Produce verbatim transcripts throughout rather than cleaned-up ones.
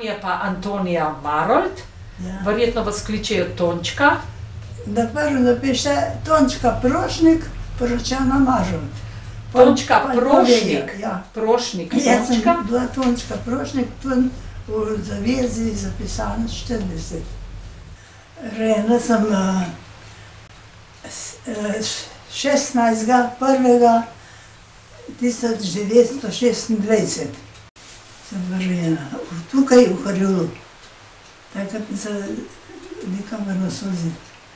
je pa Antonija Marolt, verjetno vas kličejo Tončka. Da prvo napiše Tončka Prošnik, poročena Marolt. Tončka Prošnik, Prošnik, Jaz sem Tončka. bila Tončka Prošnik, tu v zavezi zapisano štirideset. Rojena sem šestnajstega prvega tisoč devetsto šestindvajset. Sem bila rojena, tukaj v Horjulu. Takrat se nikamor ne suzi.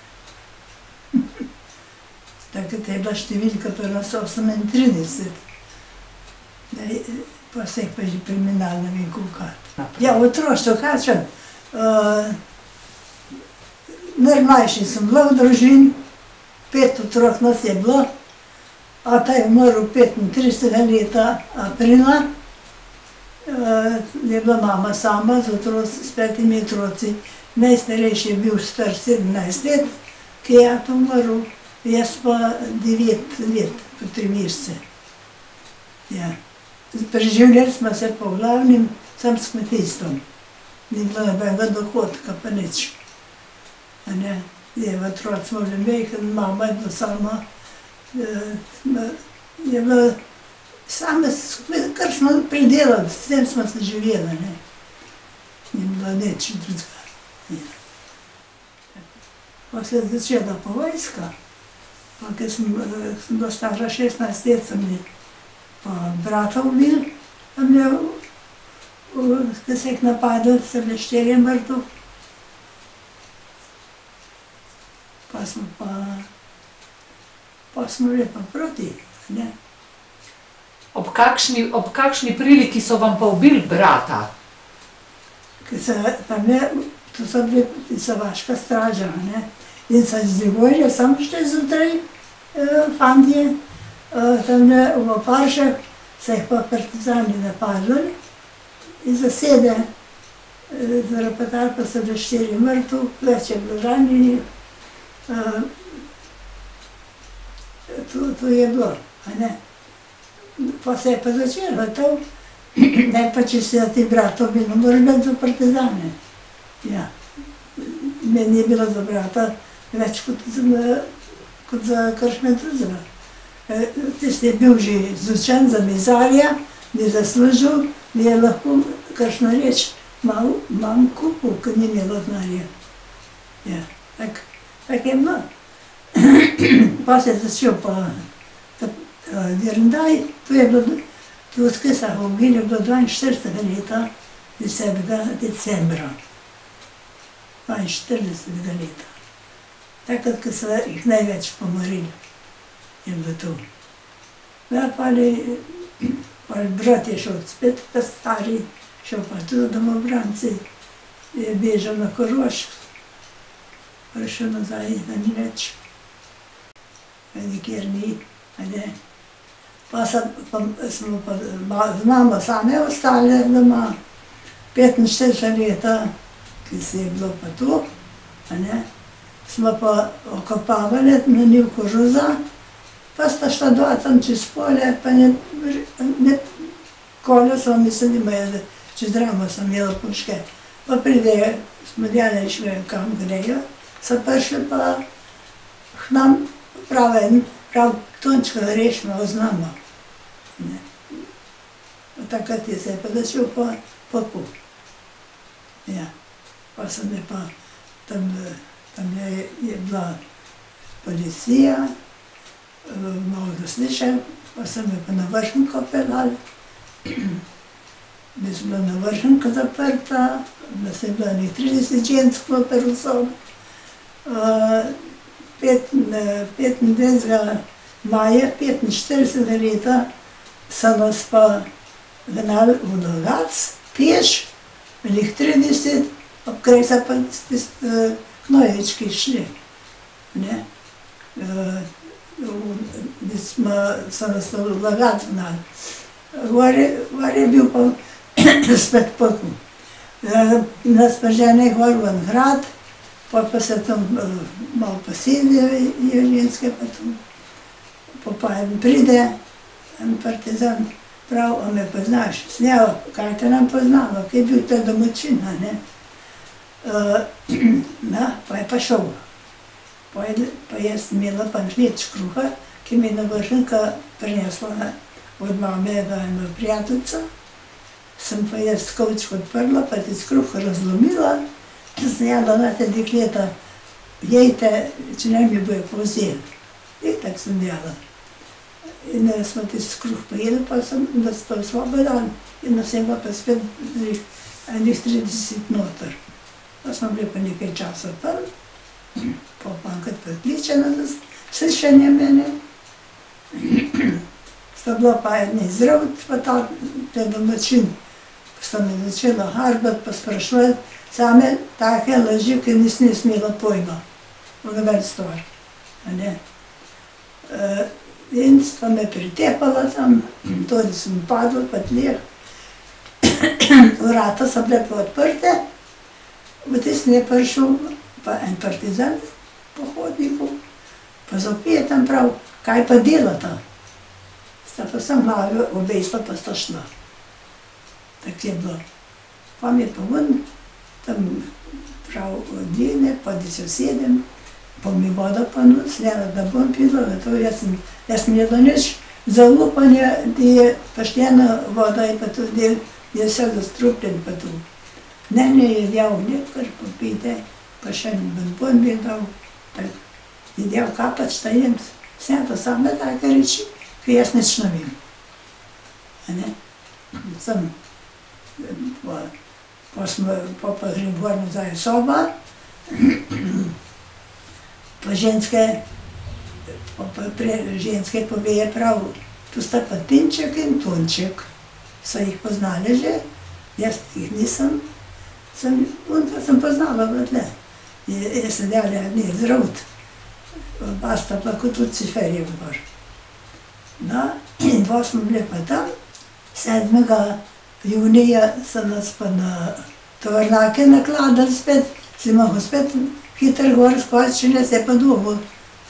Takrat je bila številka pri nas osemintrideset. Pa se jih pa že preminali, ne vem koliko. Ja, v otroštvu, kaj čem. Najmlajši sem bila v družini, pet otrok nas je bilo. Ata je umrl petintridesetega leta aprila. Je bila mama sama z otroci, s petimi otroci. Najstarejši je bil star sedemnajst let, ki je ata umrl. Jaz pa devet let, po tri mesece. Ja. Preživljali smo se po glavnem sam s kmetijstvom. Ni bilo nobenega dohodka, pa nič. Je v otroci smo bili mehni, mama je bila sama. Je bila sama, kar smo pridelali, s tem smo se živeli. Ni bilo nič drugega. Pa se je začela pa vojska. Pa ko sem bila stara šestnajst let, sem mi pa brata ubil, ko se jih napadli, so bili štirje mrtvi. Pa smo pa, pa smo bili pa proti, ne. Ob kakšni, ob kakšni priliki so vam pa ubili brata? Ko se tam je, to so bili Savaška straža, ne. In so izdvojili samo še zjutraj fantje, tam v Oparšek so jih pa partizani napadli in zasede, zarapetali pa so bili štiri mrtvi, več je bilo ranjenih. To je bilo, a ne. Pa se je pa začelo to, ne pa če se ti bratov bilo, moraš biti za partizane. Ja, meni je bilo za brata več kot za kakšne drugega. Tisti je bil že izučen za mizarja, ni zaslužil, mi je lahko kakšno reč manj kupil, ker ni imelo denarja. Ja, tako je bilo. Pa se je začel pa Dirndaj, to je bilo, tu s Kisah ubili, je bilo dvainštiridesetega leta, desetega decembra. dvainštiridesetega leta. Takrat, ko so jih največ pomorili, je bilo to. Ja, pa brat je šel spet, ta stari, šel pa tudi domobranci, je bežal na Korošk, prišel nazaj, da ni več. Nikjer ni, a ne. Pa smo pa z mamo same ostale doma, petinštirideset leta, ki se je bilo pa tu, a ne. Smo pa okopavali na njiv kožuza, pa sta šla dva tam čez polje, pa ne, koljo so mislili, imajo, čez ramo so imeli puške. Pa pride, smo delali šli, kam grejo, so prišli pa k nam, pravi, prav Tončka Rešma oznamo. Takrat je se pa začel pa popu. Ja, pa sem je pa tam, tam je bila policija, malo doslišal, pa sem je pa na Vršnko pelal. Mi smo bila na Vršnko zaprta, da se je bila nekaj trideset žensk noter v sobi. petindvajsetega maja petinštiridesetega leta so nas pa gnali v Logatec, peš, velik trideset, ob kraj so pa Knojevički šli. So nas v Logatec gnali. Gor je bil pa spet potem. Nas pa žene gor v Grad, pa pa se tam malo posedijo ženske, pa tam pa en pride, en partizan, prav, a me poznaš? Snjava, kaj te nam poznava, kaj je bil ta domačin, a ne? Na, pa je pa šel. Pa jaz imela pa žleč kruha, ki mi je navršenka prinesla od mame eno prijateljico. Sem pa jaz kovčko odprla, pa ti kruh razlomila, sem jadla na te dekleta, jejte, če ne mi bojo povzeli. In tako sem jadla. In smo ti kruh pojeli, pa sem nas pa osvobodan in nas sem pa spet enih trideset noter. Pa smo bili pa nekaj časa tam, pa pa enkrat prikliče na slišanje mene. Sta bila pa eni zdravt, pa ta domačin. Sta me začela harbati, pa sprašovati same take laži, ki nisem smela pojma. V noben stvar. In sta me pritepala tam, tudi sem padla pa tleh. Vrata so bile pa odprte, v tistem je prišel pa en partizan po hodniku, pa zapije tam prav, kaj pa delata. Sta pa sem glave obesla, pa sta šla. Tako je bilo. Pa mi je pa ven, tam prav odvine, pa da se usedem, pa mi voda pa snela, da bom pila, jaz sem jedla nič zaupanja, da je poštena voda in pa tudi, da je vse zastrupljen pa tu. Ne, ne je djel nekaj, pa pite, pa še en bonbon mi je dal, tako. Je djel kapač, šta jem, vse to same take reči, ki jaz nič ne vem. Sem, pa smo, pa pa grem gor nazaj v soba, pa ženske, pa ženske poveje prav, tu sta pa Tinček in Tonček, so jih poznali že, jaz jih nisem, sem, pa sem poznala v tle. Je se dela, ne, zdravt, pa sta pa kot v Ciferju gor. No, in pa smo bili pa tam, sedmega junija so nas pa na tovornjake nakladali spet, si mogel spet hitro gor skočiti, ne se je pa dobil,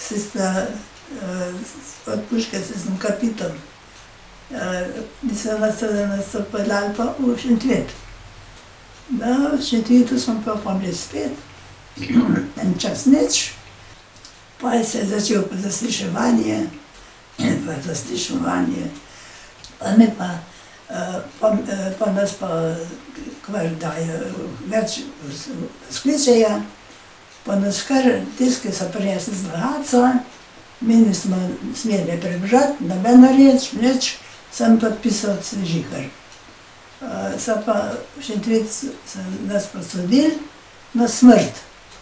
od puške se sem kapitan. Mislim, da so pa dali pa v Šentvid. No, v Šentvidu smo pa pa bili spet, en čas nič, pa se je začel pa zasliševanje, pa zasliševanje, pa me pa, pa nas pa kvar dajo več skličeja, pa nas kar tiske so prinesli z Lahaca, mi nismo smeli prebrati, nobena reč, nič, sem podpisal Žihar. So pa v Šentvid nas posodili na smrt.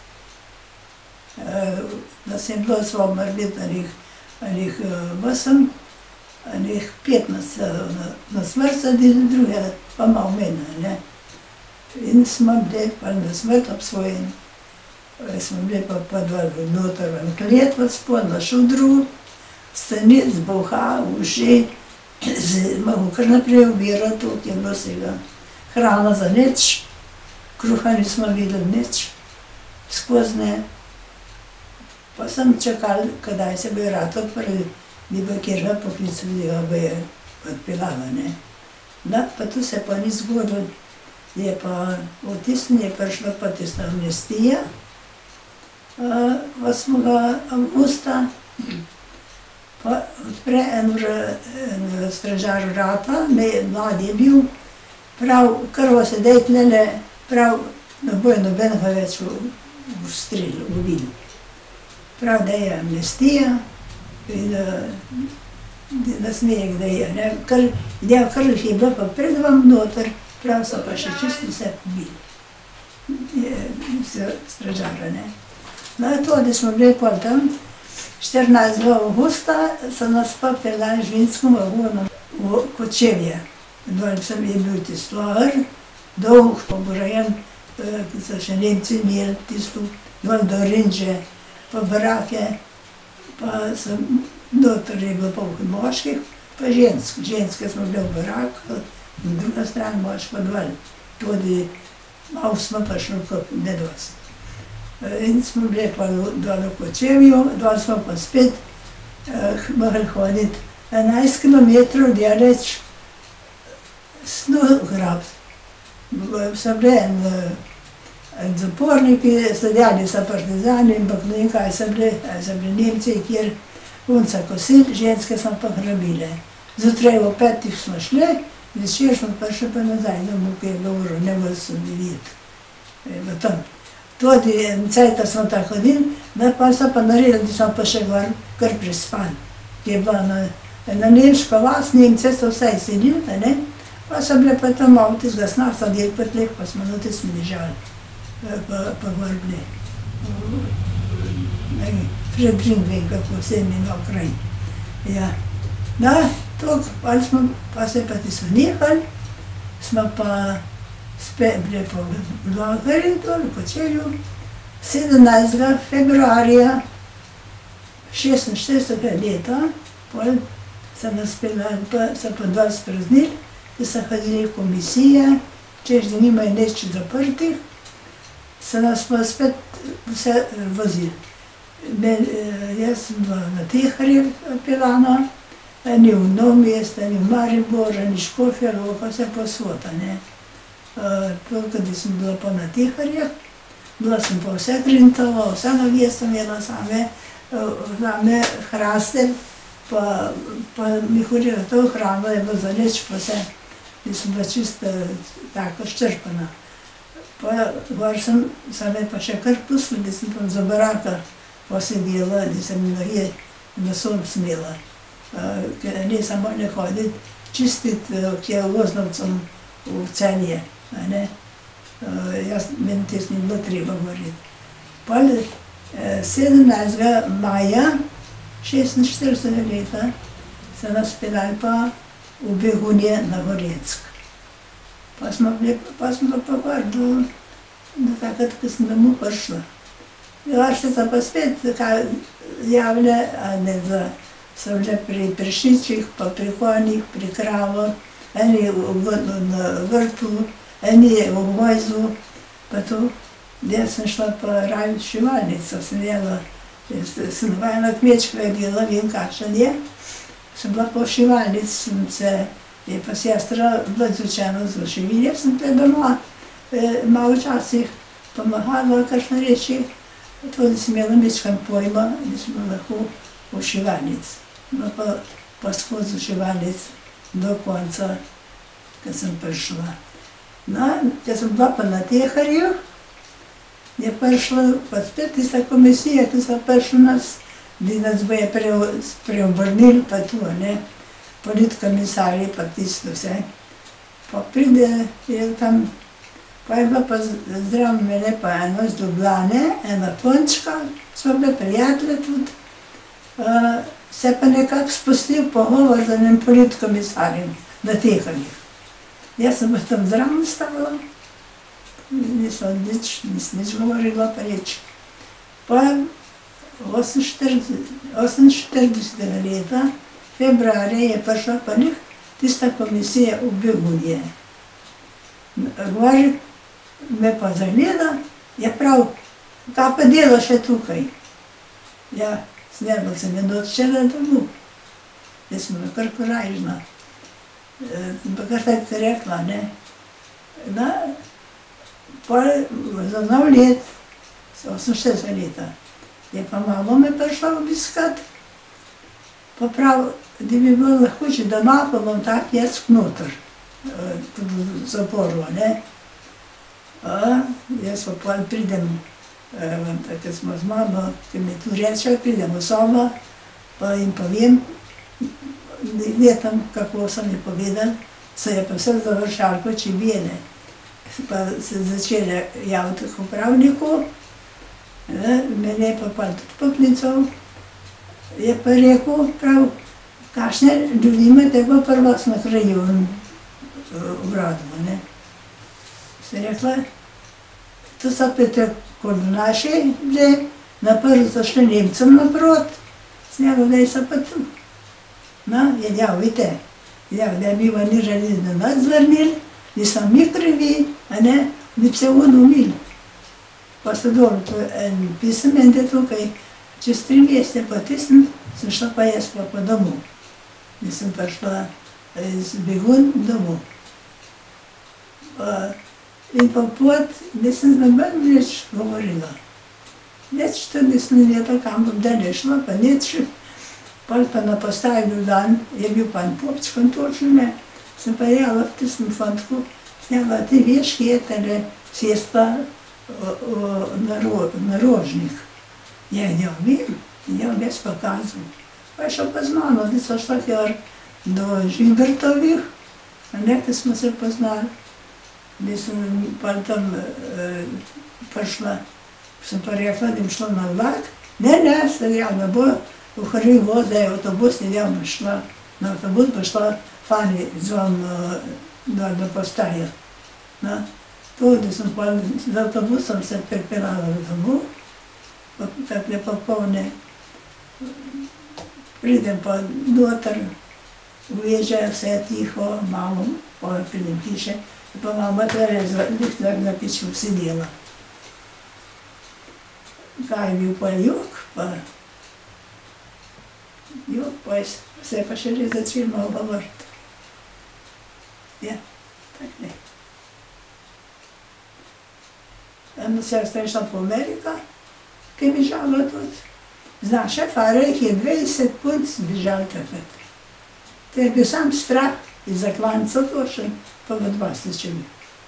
Nas je bilo svobodno biti enih osem, enih petnajst na smrt sadili, druge pa malo mene. In smo bili pa na smrt obsvojeni. Smo bili pa pa dol noter v klet v spod, na šudru, stanic, boha, uši, mogo kar naprej ubirati, tudi je bilo vsega. Hrana za nič, kruha nismo videli nič, skozi ne. Pa sem čakal, kadaj se bi rad odprli, bi bo kjerga poklicali, da ga bi odpeljala, ne. No, pa tu se pa ni zgodilo, je pa v tistem je prišla pa tista amnestija, osmega avgusta, pa odpre en stražar vrata, mlad je bil, prav, krvo se dej tlele, prav, ne bojo nobenega več v strelu, v vidu. Prav, da je amnestija, in da smeje, da je, ne, kar, del kar jih je bilo pa pred vam noter, prav so pa še čisto vse pobili, stražara, ne. No, to, da smo bili pol tam, štirinajstega avgusta so nas pa peljali žvinskim vagonom v Kočevje. Dol sem je bil tisto hr, dolg, poborajen, ki so še Nemci imeli tisto, dol do Rinže, pa barake, pa sem, noter je bilo polk moških, pa žensk. Ženske smo bili v baraku, in druga stran mošk pa dol. Tudi malo smo pa šli, ne dosti. In smo bili pa dol v Kočevju, dol smo pa spet mogli hoditi enajst kilometrov daleč snu grabt. Sem bile en, en zaporniki, sedeli so partizani, ampak ne vem kaj so bili, so bili Nemci, kjer unca kosili, ženske smo pa grabile. Zjutraj ob petih smo šli, večer smo pa še pa nazaj, domov, ki je bilo uro, ne bo se videti. V tam. Tudi en cajta smo tako hodili, da pa so pa naredili, da smo pa še gor kar prispali. Ki je bila na, na nemška vas, Nemce so vse izselili, ne? Pa so bile pa tam avti z gasnar, sadili po tleh, pa smo na tisni ležali, pa, pa gor bili. Fredrin vem, kako se imenoval kraj. Ja. Da, toliko, pa, smo, pa se pa ti so nehali, smo pa spet bili po Logarju, dol, po Čelju, sedemnajstega februarja šestinštiridesetega leta, pol so nas peljali, pa so pa dva spraznili, da so hodili komisije, češ da nimajo nič zaprtih, so nas pa spet vse vozili. Jaz sem bila na Teharju peljana, eni v Novo mesto, eni v Maribor, eni Škofja Loka, vse posod, ne. Toliko, da sem bila pa na Teharju, bila sem pa vse grintala, vse novje sem imela same, same hraste, pa, pa mi hodila to hrano, je bilo za nič pa vse. Da sem bila čisto tako ščrpana. Pa gor sem, sem me pa še kar pustila, da sem tam za baraka posedela, da sem noge na sonc imela. Ker nisem mogla hoditi čistiti, ki je voznovcem v Celje, ne. Jaz, meni tes ni bilo treba govoriti. Pol sedemnajstega maja šestinštiridesetega leta so nas peljali pa v Begunje na Gorenjsk. Pa smo bili, pa smo pa gor do, do takrat, ko sem domov prišla. Gor se so pa spet javile, a ne, da so bile pri prašičih, pa pri konjih, pri kravah, eni na vrtu, eni v gojzu, pa to. Jaz sem šla pa raje v šivalnico, sem jela, sem vajena kmečka je bila, vem kakšen je. Sem bila pa v šivalnici, sem se, je pa sestra bila izučena za šivilje, sem tle doma, malo včasih pomahala, kakšne reči, tudi sem imela mečkan pojma, da sem bila lahko v šivalnici. No pa, pa skozi šivalnici do konca, ko sem prišla. No, ko sem bila pa na Teharju, je prišla pa spet tista komisija, ki so prišli nas, da nas boje preobrnili pa tu, ne, politkomisarji pa tisto vse. Pa pride, je tam, pa je bila pa zdravo mene pa eno iz Ljubljane, ena Tončka, smo bile prijatelje tudi, se pa nekako spustil pogovor z enim politkomisarjem na Teharju. Jaz sem pa tam zraven stala, nisem nič, nisem nič govorila pa reč. Pa oseminštiridesetega leta, februarja, je prišla pa njih tista komisija v Begunje. Gor me pa zagleda, je prav, kaj pa dela še tukaj? Ja, snedla sem je odšla domov. Jaz sem bila kar korajžna. Sem pa kar tako rekla, ne. No, pa za nov let, oseminštiridesetega leta, je pa mama me prišla obiskat, pa prav, da bi bilo lahko, če doma, pa bom tak jaz noter, tudi v zaporu, ne. Jaz pa pol pridem, tako smo z mamo, ki mi tu reče, pridem v sobo, pa jim povem, ne tam, kako so mi povedali, se je pa vse završalo po Čebele. Pa se začele javiti k upravniku, mene je pa pol tudi poklical, je pa rekel, prav, kakšne ljudi imate pa pri vas na krajevnem uradu, ne. Se rekla, to so pa tako naši bili, na prvi so šli Nemcem naprot, sem rekla, da so pa tu. No, je ja, vidite, ja, da mi oni želeli na nas zvrnili, da so mi krivi, a ne, da bi se on umili. Pa so dol, en pisem ende tukaj, čez tri mesece po tistem, sem šla pa jaz pa po domu. Da sem prišla iz Begunj domov. In pa pot nisem z noben nič govorila. Nič to nisem vedela, kam bom da šla, pa nič. Pol pa na postaji bil dan, je bil pa en popc fantočne, sem pa jela v tistem fantku, snela, ti veš, kje je tale cesta na Rožnik. Ja, ja, vem, ja, ves pokazal. Pa je šel pa z mano, da so šla kjer do Žinbertovih, a nekaj smo se poznali. Da sem pa tam prišla, sem pa rekla, da bom šla na vlak. Ne, ne, sem rekla, ne bo v Hrvivo, da je avtobus, ne bom šla. Na avtobus pa šla Fani z vam do postaje. To, da sem pa z avtobusom se pripeljala domov, tako je popolne. Pridem pa noter, uvežajo vse tiho, malo, pa pridem hiše, pa mama tle je na pičku sedela. Kaj je bil pa jok, pa jok, pa se je pa šele začel malo govoriti. Ja, tak ne. Eno sestra je šla po Amerika, ki je bežala tudi. Z naše fare jih je dvajset punc bežal takrat. To je bil sam strah iz zaklanca točen, pa v dvajsetčem.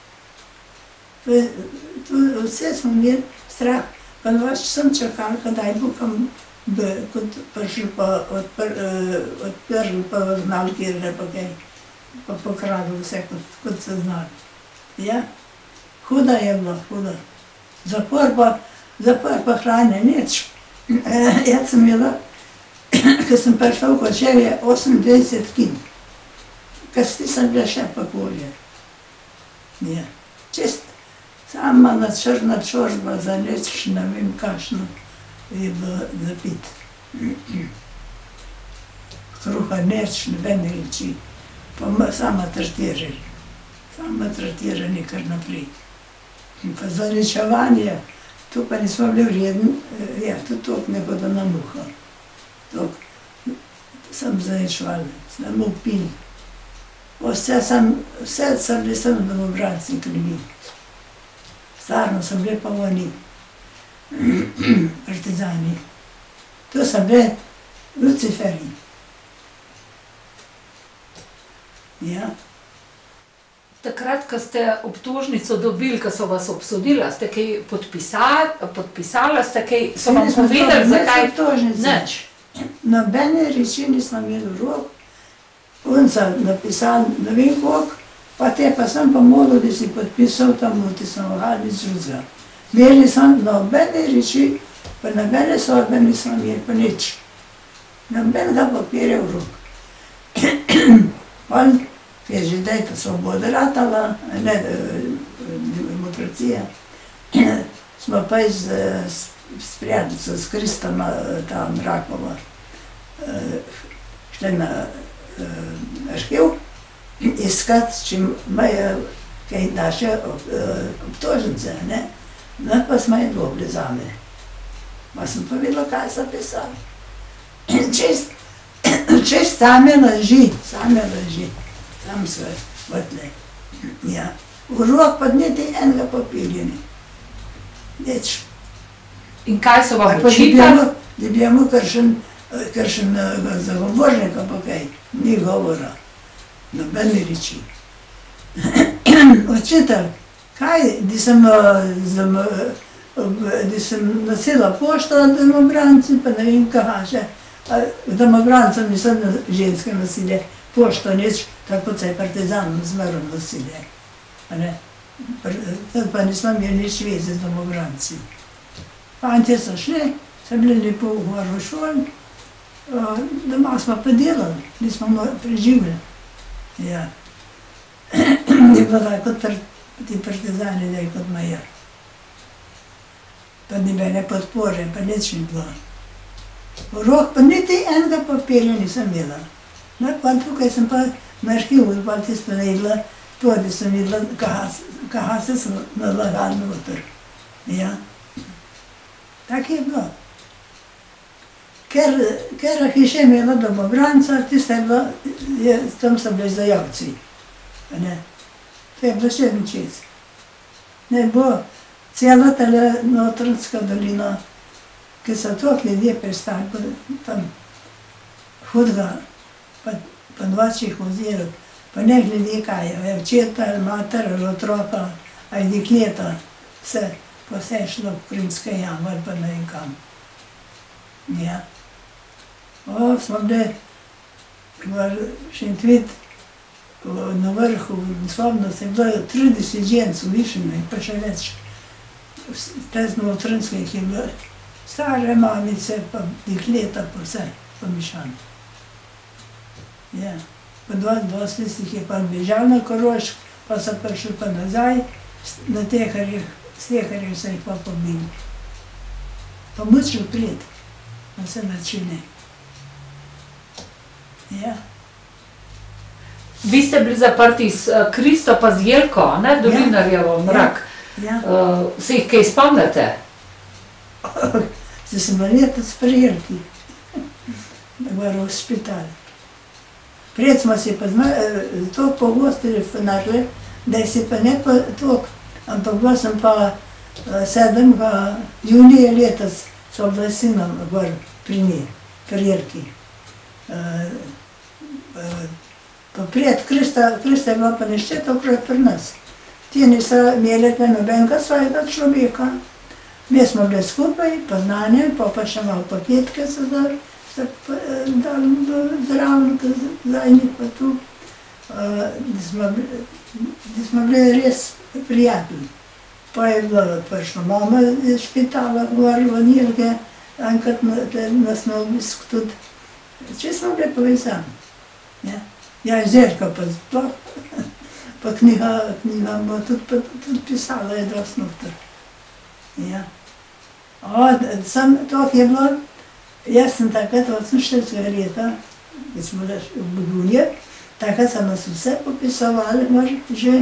Vse smo imeli strah, pa vaš sem čakal, kadaj bo kam kot prišli pa odprli, pa znali kjer pa kaj, pa pokradli vse, kot so znali. Ja, huda je bila, huda. Zapor pa, zapor pa hrane, nič. Jaz sem imela, ko sem prišla v Kočevje, osemindvajset kil. Kasti sem bila še pa bolje. Ja, čist sama na črna čorba za nič, ne vem kakšno je bilo za pit. Kruha nič, nobene reči. Pa sama trtirali. Sama trtirali kar naprej. In pa za rečevanje, tu pa nismo bili vredni, ja, tudi toliko ne bodo na muha. Toliko sem zarečevala, sem upil. Vse sem, vse sem bili sem domobranci krivi. Starno sem bili pa oni, partizani. Tu sem bili luciferi. Ja. Takrat, ko ste obtožnico dobili, ko so vas obsodila, ste kaj podpisala, ste kaj, so vam povedali, zakaj? Nič. Nobene reči nisem imel v rok, punca napisal ne vem koliko, pa te pa sem pa molil, da si podpisal tam, da sem vhali z drugega. Imeli sem nobene reči, pa nobene sodbe nisem imel, pa nič. Nobenega papirja v rok. Je že daj ta svoboda ratala, ne demokracija. Smo pa iz prijateljico s Kristama, ta Mrakova, šli na arhiv iskat, če imajo kaj naše obtožnice, ne. No, pa smo je dobili zame. Pa sem pa videla, kaj so pisali. Čist, čist same laži, same laži. Tam so vrtle. Ja. V rok pa niti enega papirja ni. Nič. In kaj so vam očitali? Da bi imel kakšen zagovornika pa kaj. Ni govora. Nobene reči. Očitali, kaj, da sem, da sem nosila pošto od domobranci, pa ne vem kaj še. Domobrancem nisem ženske nosile pošto, nič, tako se je partizanom zmerom nosile. Tad pa nismo imeli nič veze z domobranci. Fantje so šli, so bili lepo gor v šoli, doma smo pa delali, nismo preživljali. Ja. Je bilo tako kot ti partizani, da je kot majer. Pa ni bene podpore, pa nič ni bilo. V rok pa niti enega papirja nisem imela. No, pa tukaj sem pa na arhivu, pa tisto najdela, to, da sem videla, kaj se sem nalagal noter. Ja. Tak je bilo. Ker hiša je imela domobranca, tiste je bilo, tam so bili zajavci. To je bilo še čez. Ne bo cela tale Notranjska dolina, ki so toliko ljudje pristali tam hudega, pa, pa nočnih vozilov, pa ne glede kaj, je očeta ali mater ali otroka ali dekleta, vse, pa vse je šlo v Krimske jame ali pa ne vem kam. Ja. O, smo bili v Šentvid, na vrhu, svobno se je bilo trideset ženc v Višini, pa še več. Te Notranjskih je bilo stare mamice, pa dekleta, pa vse pomišano. Ja. Po dvajsetih je pa bežal na Korošk, pa so prišli pa nazaj, na Teharjih, s Teharjih so jih pa pobili. Pa mučil prid, na vse načine. Ja. Vi ste bili zaprti s Kristo pa z Jelko, ne, Dolinarjevo, Mrak. Ja. Uh, se jih kaj spomnite? Se sem leta sprejeli, v hospital. Pred smo si pa to pogostili našli, da si pa ne pa toliko, ampak bila sem pa sedmega junija letos so bila sinom gor pri njej, pri Jelki. Pa pred Krista, Krista je bila pa neštetokrat pri nas. Ti niso imeli nobenega svojega človeka. Mi smo bili skupaj, pa znanje, pa pa še malo paketke so dali, se dali zraven, zajnik pa tu. Da smo bili res prijatelji. Pa je bilo prišlo mama iz špitala, gor v Nilge, enkrat nas na obisk tudi. Če smo bili povezani. Ja, Željka pa sploh, pa knjiga, knjiga bo tudi pisala, je dosti noter. Ja. O, sam to je bilo, jaz sem takrat oseminštiridesetega leta, ki smo bili v Budunje, takrat so nas vse popisovali, že,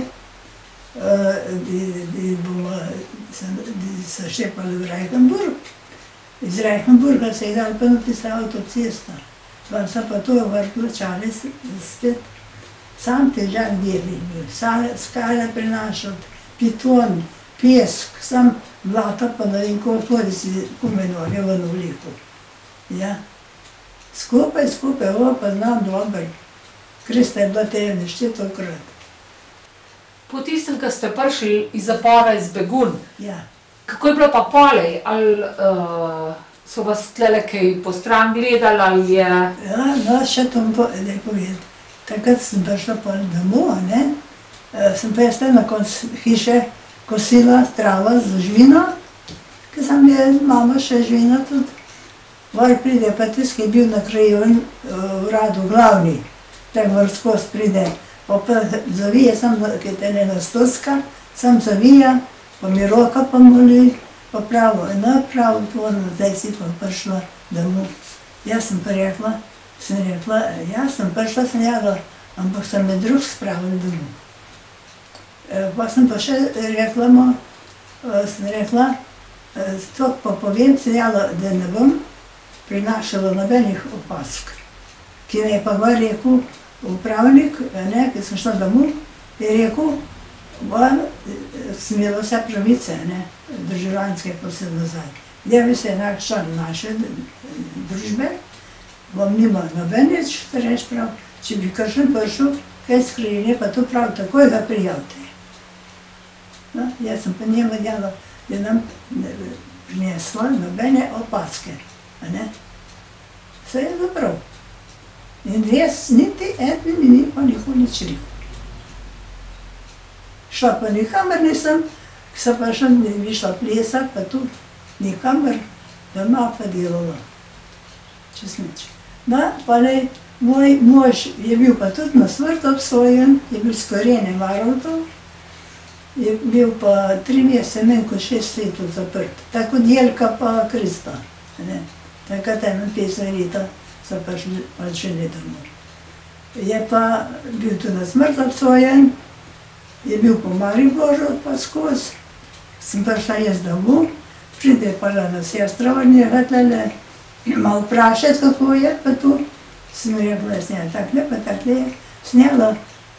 da so šepali v Reichenburg. Iz Reichenburga se je dal pa napisala avtocesta. Pa so pa to vrtločali spet, sam težak del je bil, skale prinašati, piton, pesk, sam blata pa ne vem koliko si kumenolje v vleku. Ja. Skupaj, skupaj, o, pa znam dobro. Krista je bila te neštetokrat. Po tistem, ko ste prišli iz zapora, iz Begun, ja. Kako je bilo pa polej? Ali uh, so vas tlele kaj po stran gledali, ali je... Ja, no, še to ne povedati. Takrat sem prišla pa domov, ne? Sem pa jaz na koncu hiše kosila travo z žvino, ki sem je mama še žvino tudi. Gor pride pa tisk, ki je bil na kraju uradu glavni, tako gor skozi pride. Pa pa zavije sem, ki je te ena stoska, sem zavija, pa mi roka pa moli, pa pravo, eno pravo tvorno, zdaj si pa prišla domov. Jaz sem pa rekla, sem rekla, jaz sem prišla, sem jela, ampak sem me drug spravil domov. Pa sem pa še rekla mu, sem rekla, to pa povem, sem jela, da ne bom prinašala nobenih opask. Ki mi je pa gor rekel upravnik, ne, ki sem šla domov, je rekel, sem imela vse pravice, ne, državljanske pa se nazaj. Gdje bi se enak član naše družbe, bom nima nobenič, reč prav, če bi kakšen prišel, kaj skrinje, pa to prav takoj ga prijavite. No, jaz sem pa njema djela, da nam prinesla nobene opaske, a ne. Vse je dobro. In res, niti etni mi ni pa niko nič rekel. Šla pa nikamer nisem, ki sem pa še bi šla plesati, pa tu nikamer doma pa delala. Čez nič. Da, pa lej, moj mož je bil pa tudi na smrt obsojen, je bil skorenje Marovtov, je bil pa tri mesece, manj kot šest let zaprt. Tako Jelka pa Krista. Takrat enainpetdeset leta so pa šli domov. Je pa bil tudi na smrt obsojen, je bil po Mariboru pa skozi, sem prišla jaz domov, pride pa na sestra od njega tlele, malo vprašati, kako je pa tu. Sem rekla, jaz njela takle, pa takle, snjela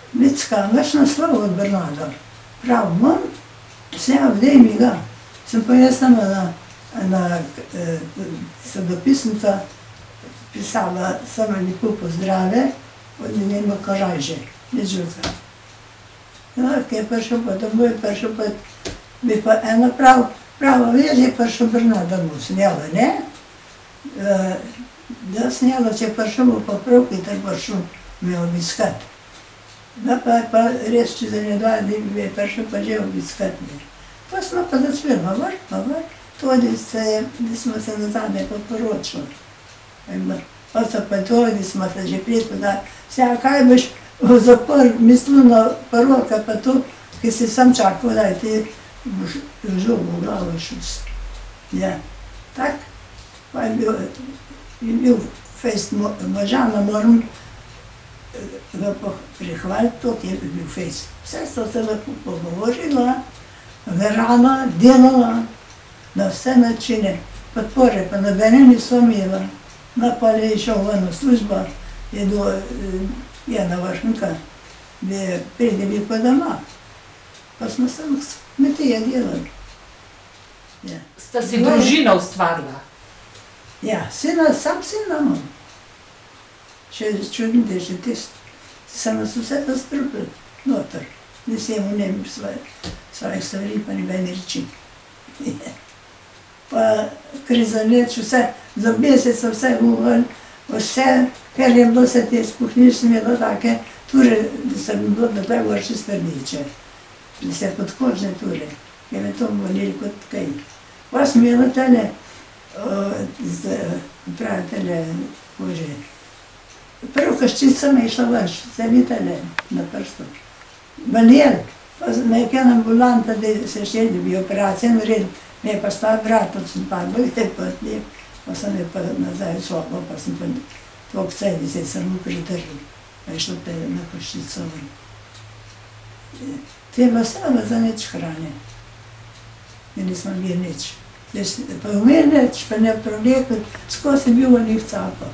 Vicka, veš naslov od Bernarda. Prav, imam, snemal, dej mi ga. Sem pa jaz sama na, na eh, dopisnica pisala sama lepo pozdrave od njeno Karajže, nič drugega. No, ki je prišel pa domov, je prišel pa, bi pa ena prav, prava vez je prišel Bernard domov, snjala, ne? E, da snjala, če je prišel, bo pa prav, ki je prišel me obiskat. Da pa je pa res, če za ne dva dni bi je prišel pa že obiskat me. Pa smo pa začeli, pa vrk, pa vrk, tudi se, da smo se nazadnje pa poročili. Pa so pa tudi smo se že pred podali, vse, kaj boš v zapor, mislil na poroka, pa to, ki si sam čakal, da ti boš žal v glavo šel. Ja, tak, pa je bil, je bil fejst možana, moram ga pa prihvaliti, to je bil fejst. Vse so se lepo pogovorila, verala, delala, na vse načine, podpore pa nobene niso imela. No, pa je šel v eno službo, je do ena vršnika, da pride bil pa doma. Pa smo se kmetije delali. Ja. Sta si družino ustvarila? Ja, sina, sam sina imam. Še čudno, da je že tist. Sem nas vse to strpil, noter. Nisem v njem svojih stvari, pa ni meni reči. Pa krizaneč, vse, za mesec vse uven, vse, ker je bilo se te spuhnil, sem imela take ture, da sem bilo na taj vrši strniče. Da se podkožne ture, ker me to bolili kot kaj. Pa sem imela tele, pravi tele kože. Prvo kaščica me je šla vrš, se videle na prstu. Balijel, pa me je kena ambulanta, da se še bi operacija naredil. Me je pa stal brat, od sem pa bil te potni, pa sem je pa nazaj šlo, pa sem pa tvok cedi, se sem mu pridržil, pa je šlo te na koščico ven. Te je bilo samo za nič hrane, in nismo bili nič. Pa umel nič, pa ne prolekl, skozi je bil v njih capal.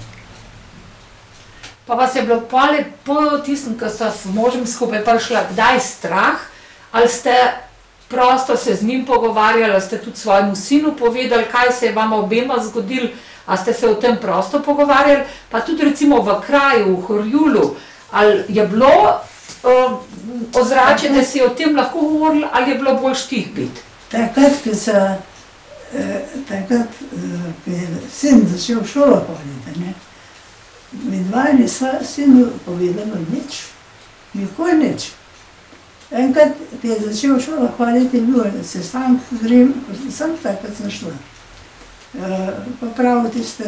Pa vas je bilo pole po tistem, ko sta s možem skupaj prišla, kdaj strah, ali ste prosto se z njim pogovarjali, ste tudi svojemu sinu povedali, kaj se je vama obema zgodilo, a ste se o tem prosto pogovarjali, pa tudi recimo v kraju, v Horjulu, ali je bilo uh, ozračje, da si o tem lahko govorili, ali je bilo bolj štih biti? Takrat, ko se, eh, takrat, eh, ko je sin začel v šolo hoditi, ne, mi dva nisva sinu povedala nič, nikoli nič. Enkrat, ki je začel šolo hoditi, je bil sestanek z Rim, sem takrat sem šla. Pa prav tiste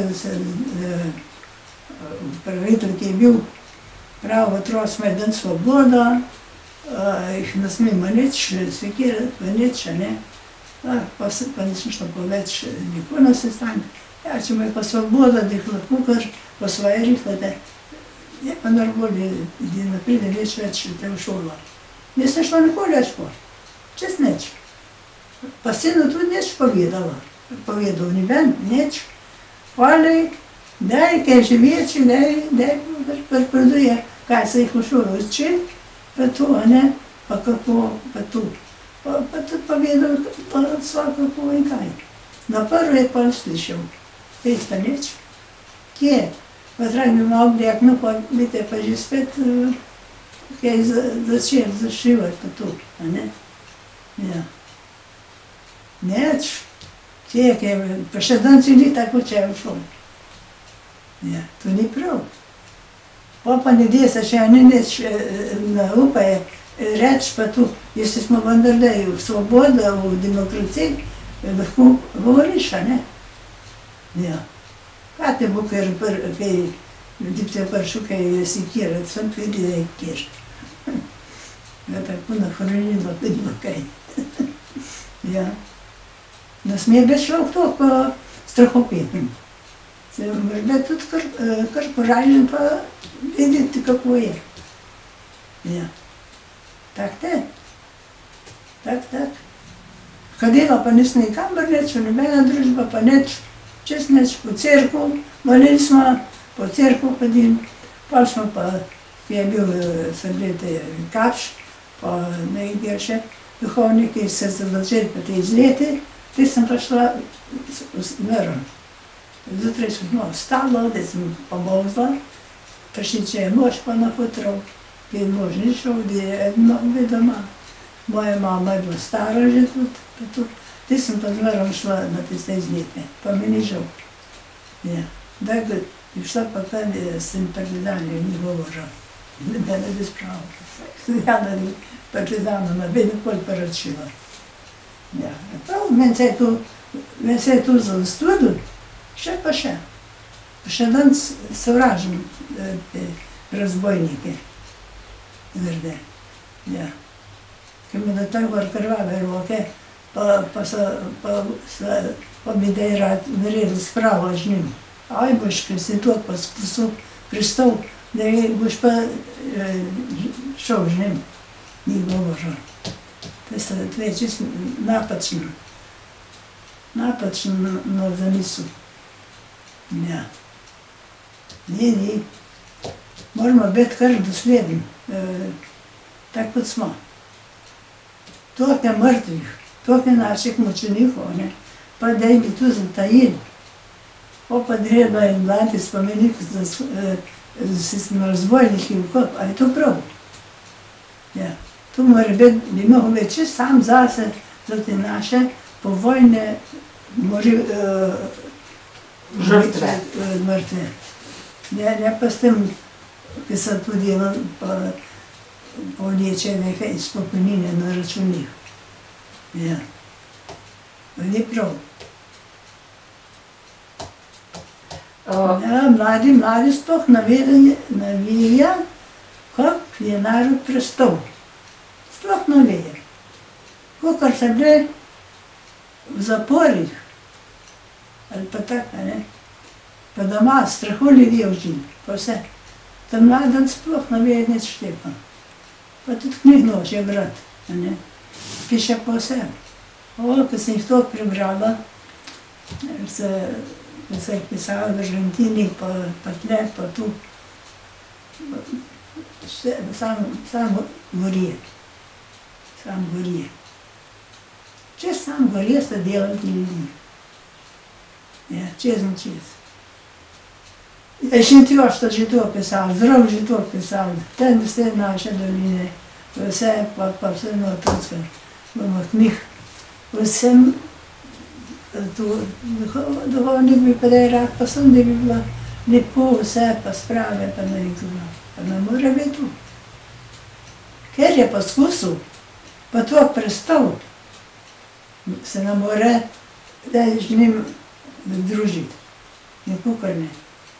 upravitelj, ki je bil prav otrok sme dan svoboda, jih ne smemo nič sekirati, pa nič, ne. Pa nisem šla pa več nikoli na sestanek. Ja, če me pa svoboda, da jih lahko kar po svoje rihlate, je pa normalno, da ne pride nič več te v šolo. Nisem šla nikoli več po, čez nič. Pa sinu tudi nič povedala, povedal ni ven, nič. Hvala, daj, kaj že večji, daj, daj, pripoveduje, kaj se jih v šolo uči, pa to, ne, pa kako, pa tu. Pa, pa tudi povedal, pa svako kako in kaj. Na prvo je pa slišal, veste nič, kje? Pa zdaj mi malo objekno, pa vidite, pa že spet kaj začel zašivati pa tu, a ne? Ja. Neč, kje, kaj, pa še dan si ni tako če v šolo. Ja, to ni prav. Pa pa ljudje se še ni nič naupajo reči pa tu, jaz smo vendar da je v svobodi, v demokraciji, lahko govoriš, a ne? Ja. Kaj te bo, ker ljudi te prišel, kaj je sikirati, sem tudi da je kjer. Ja, tako nahranilo, vidimo kaj. Ja. Ne sme biti človek toliko strahopeten. Se moraš biti tudi kar poražen, pa videti, kako je. Ja. Tak te. Tak, tak. Hodila pa nisem nikamor nič, v nobena družba pa nič, čez nič, po cerku, molili smo, po cerku hodim, pol smo pa ki je bil, so bili te Kapš, pa nekaj še duhovniki, se so začeli pa te izleti, te sem pa šla zmerom. Zjutraj sem ostala, da sem pomozla, prišli, če je mož pa nahutral, ki je mož ni šel, da je eno doma. Moja mama je bila stara že tudi, te sem pa zmerom šla na tiste izlete, pa mi ni žal. Ja, da je šla pa tam, s tem partizanjem ni govorila, da me ne bi spravila. Ja, da ni partizana, ne bi nikoli poročila. Ja, prav, meni se je tu, meni se je tu zastudil, še pa še. Še dan sovražim te razbojnike, grde, ja. Ker mi da tako krvave roke, pa, pa, so, pa, so, pa bi da je rad naredil spravo z njim. Aj boš, ker si to pa spustil, pristal, da je, boš pa eh, šel z njim, ni govoril. To je tve čist napačno, napačno na zamisel. Ja. Ni, ni. Moramo biti kar dosledni, e, tako kot smo. Toliko je mrtvih, toliko je naših mučenikov, ne, pa da jim bi tu zatajili. Pa pa treba je mladi spomenik za razvojnih in vkop, a je to prav? Ja, to mora biti, bi mogel biti čist sam zase, za te naše povojne mori, uh, žrtve. Mrtve. Ne, ne pa s tem, ki so tudi povleče nekaj spomenine na računih. Ja. Ni prav. Ja, mladi, mladi sploh navijajo, kako je narod prestal. Sploh navijajo. Kakor so bili v zaporih, ali pa tako, ne. Pa doma, strahu ljudi učim, pa vse. Ta mladen sploh ne ve nič štepa. Pa tudi knjig noče brati, ne. Piše pa vse. O, ko sem jih to prebrala, se, ko se jih pisala v Argentini, pa, pa tle, pa tu, vse, sam, sam gorije. Sam gorije. Če sam gorije, sta delali ti ljudi. Ja, čez in čez. Šentjoš sta že to pisal, Zrom že to pisal, ten vse naše doline, vse pa, pa vse notrske, imamo knjig. Vsem tu duhovnik bi pa da je rad, pa sem, da bi bila lepo vse, pa sprave, pa naredila. Pa ne more biti tu. Ker je poskusil, pa to prestal, se ne more, da je z njim družiti. Nikakor ne.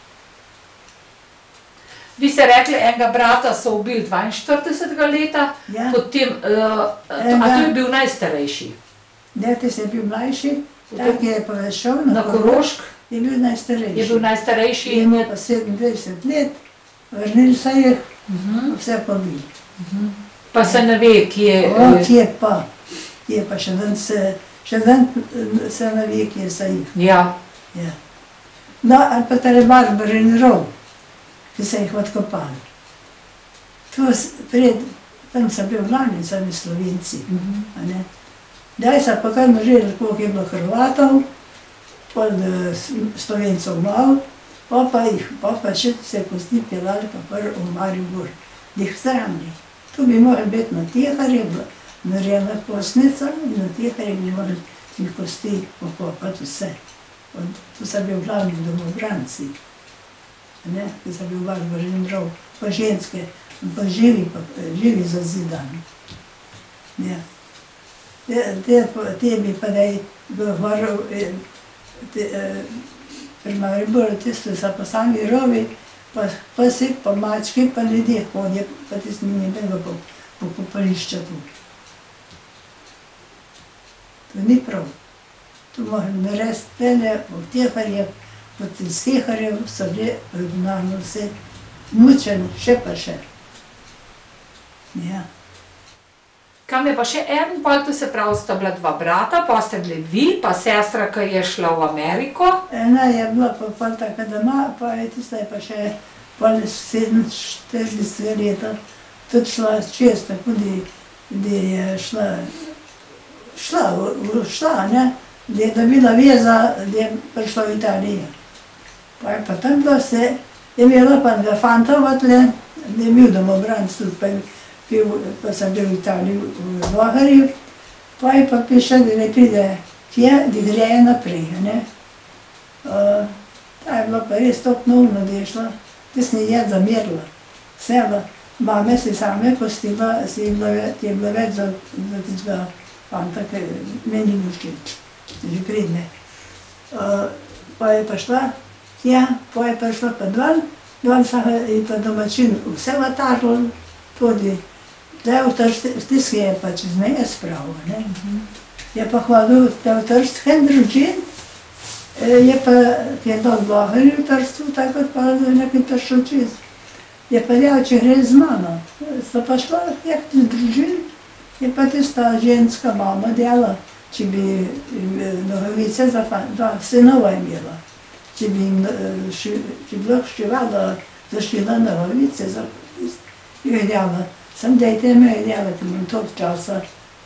Vi ste rekli, enega brata so ubili dvainštiridesetega leta, Ja. potem, uh, a to je bil najstarejši. Detes je bil mlajši, tak je pa šel Na Korošk je bil najstarejši. je bil najstarejši Je in imel je... pa sedemindvajset let, vrnili se jih, Mhm. vse pobili. Pa se ne ve, kje... O, kje pa, kje pa še dan se, še dan se ne ve, kje so jih. Ja. Ja. No, ali pa tale Barbara in Rov, ki so jih odkopali. Tu pred, tam so bili glavni sami Slovenci, a ne. Daj so pa kar naredili, koliko je bilo Hrvatov, pol Slovencov malo, pa pa jih, pa pa še se kosti pelali pa prvo v Maribor, da jih sramili. Tu bi morali biti na Teharje, narejena kostnica in na Teharje bi morali jih kosti pokopati vse. Tu so bili glavni domobranci, ne, ki so bili Barbara in Rov, pa ženske, pa živi, pa živi zazidani. Ja. Te, te, te bi pa da je govoril, pri Mariboru tisto so pa sami rovi, pa psi, pa mački, pa ljudje hodijo, pa tisto ni nobenega pokopališča tu. To ni prav. Tu moram narediti tele, v Teharje, pod iz Teharjev so bili originalno vse mučeni, še pa še. Ja. Kam je pa še en, pa to se pravi, sta bila dva brata, pa ste bili vi, pa sestra, ki je šla v Ameriko. Ena je bila pa pol taka doma, pa je tista je pa še pol sedeminštirideset leta, tudi šla čez, tako da, da je šla, šla, šla, ne, da je dobila veza, da je prišla v Italijo. Pa je pa tam bilo se, je imela pa enega fanta vatle, da je imel domobranc tudi, pa, pil, pa sem bil v Italiji v Loharju, pa je pa piše, da ne pride tje, da gre naprej, ne. Uh, ta je bila pa res tako novno, da je šla, da se ni je zamerila. Vsela, mame si same postila, si je bila, ti je bila več za, za tistega fanta, ki meni ni všeč, že pridne. Uh, pa je pa šla, ja, pa je prišla pa dol, dol je pa domačin vse vataril, tudi, da v Trsti je pa čez meje spravil, ne. Je pa hodil v Trst hen družin, je pa, ki je dol v Loharju v Trstu, tako pa nekaj prišel čez. Je pa rekel, če gre z mano. Sta pa šla jak iz družin, je pa tista ženska mama dela, če bi nogavice za dva sinova imela. Če bi jim bilo ščevala, zašila nogavice, jo je dela. Sem dejte me je dela, ki imam toliko časa,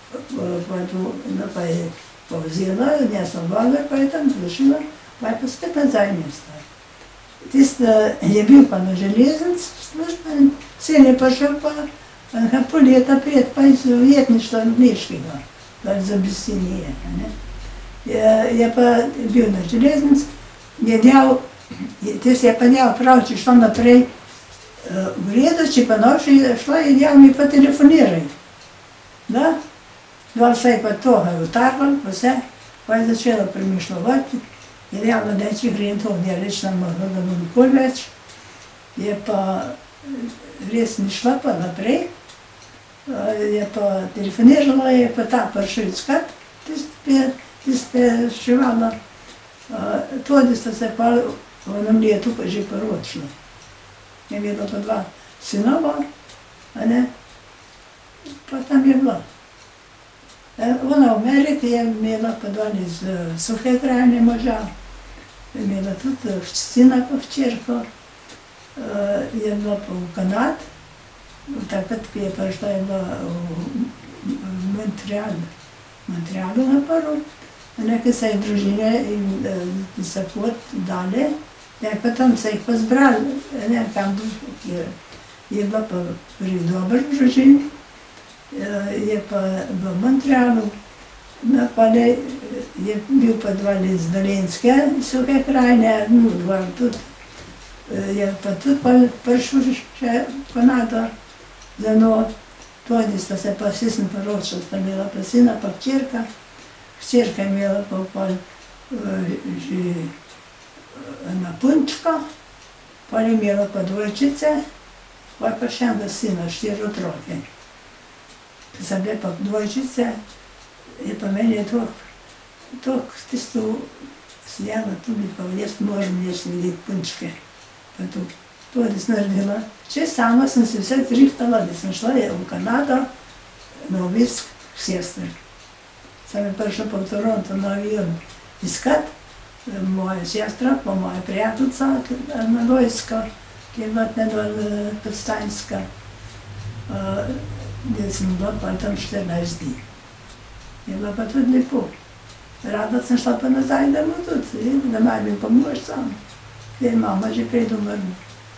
pa je povzela, nesla voda, pa je tam zašila, pa je pa spet nazaj mesta. Tist je bil pa na železnic služben, sin je pa šel pa pol leta pet, pa iz ujetništva Meškega, za Bisinije. Je pa bil na železnic, je del, tist je pa del prav, če šla naprej v redu, če pa no šla, je del mi pa telefoniraj. Da? Dva vse je pa toga utarval, pa vse, pa je začela premišljati. Je dejala, da če grem to, da je reč nam mogla, da bo nikoli več. Je pa res ni šla pa naprej. Je pa telefonirala, je pa ta prišel iskat, tiste ševala. Tudi sta se pa v enem letu pa že poročila. Je imela pa dva sinova, a ne, pa tam je bila. Ona v Ameriki je imela pa dol iz Suhe krajine moža, je imela tudi sina pa hčerko, je bila pa v Kanad, takrat, ki je prišla, je bila v Montrealu, v Montrealu na prvo, nekaj se je družine in se pot dale, ja, pa tam se jih pa zbrali, ne, tam je bila pa pri dober družin, je pa v Montrealu, pa je bil pa dva iz Dolenjske Suhe krajine, je pa tudi prišel še v Kanado za njo, tudi sta se pa vsi sem poročila, sta imela pa sina pa hčerka, hčerka je imela pa pol že na punčko, pol je imela pa dvojčice, pol pa še enega sina, štiri otroke. Ko so bile pa dvojčice, je pa meni je toliko tisto snijala, tudi pa jaz moram jaz videti punčke. Pa to, to da sem naredila. Če sama sem se vse zrihtala, da sem šla v Kanado na obisk k sestri. Sem je prišla pa v Toronto na avion iskat, moja sestra, pa moja prijateljica na vojsko, ki je bila nedol Podstanjska. Gdje sem bila pa tam štirinajst dni. Je bila pa tudi lepo. Rada sem šla pa nazaj domov tudi, da maj bi pomoč sam. Je mama že prej umrla.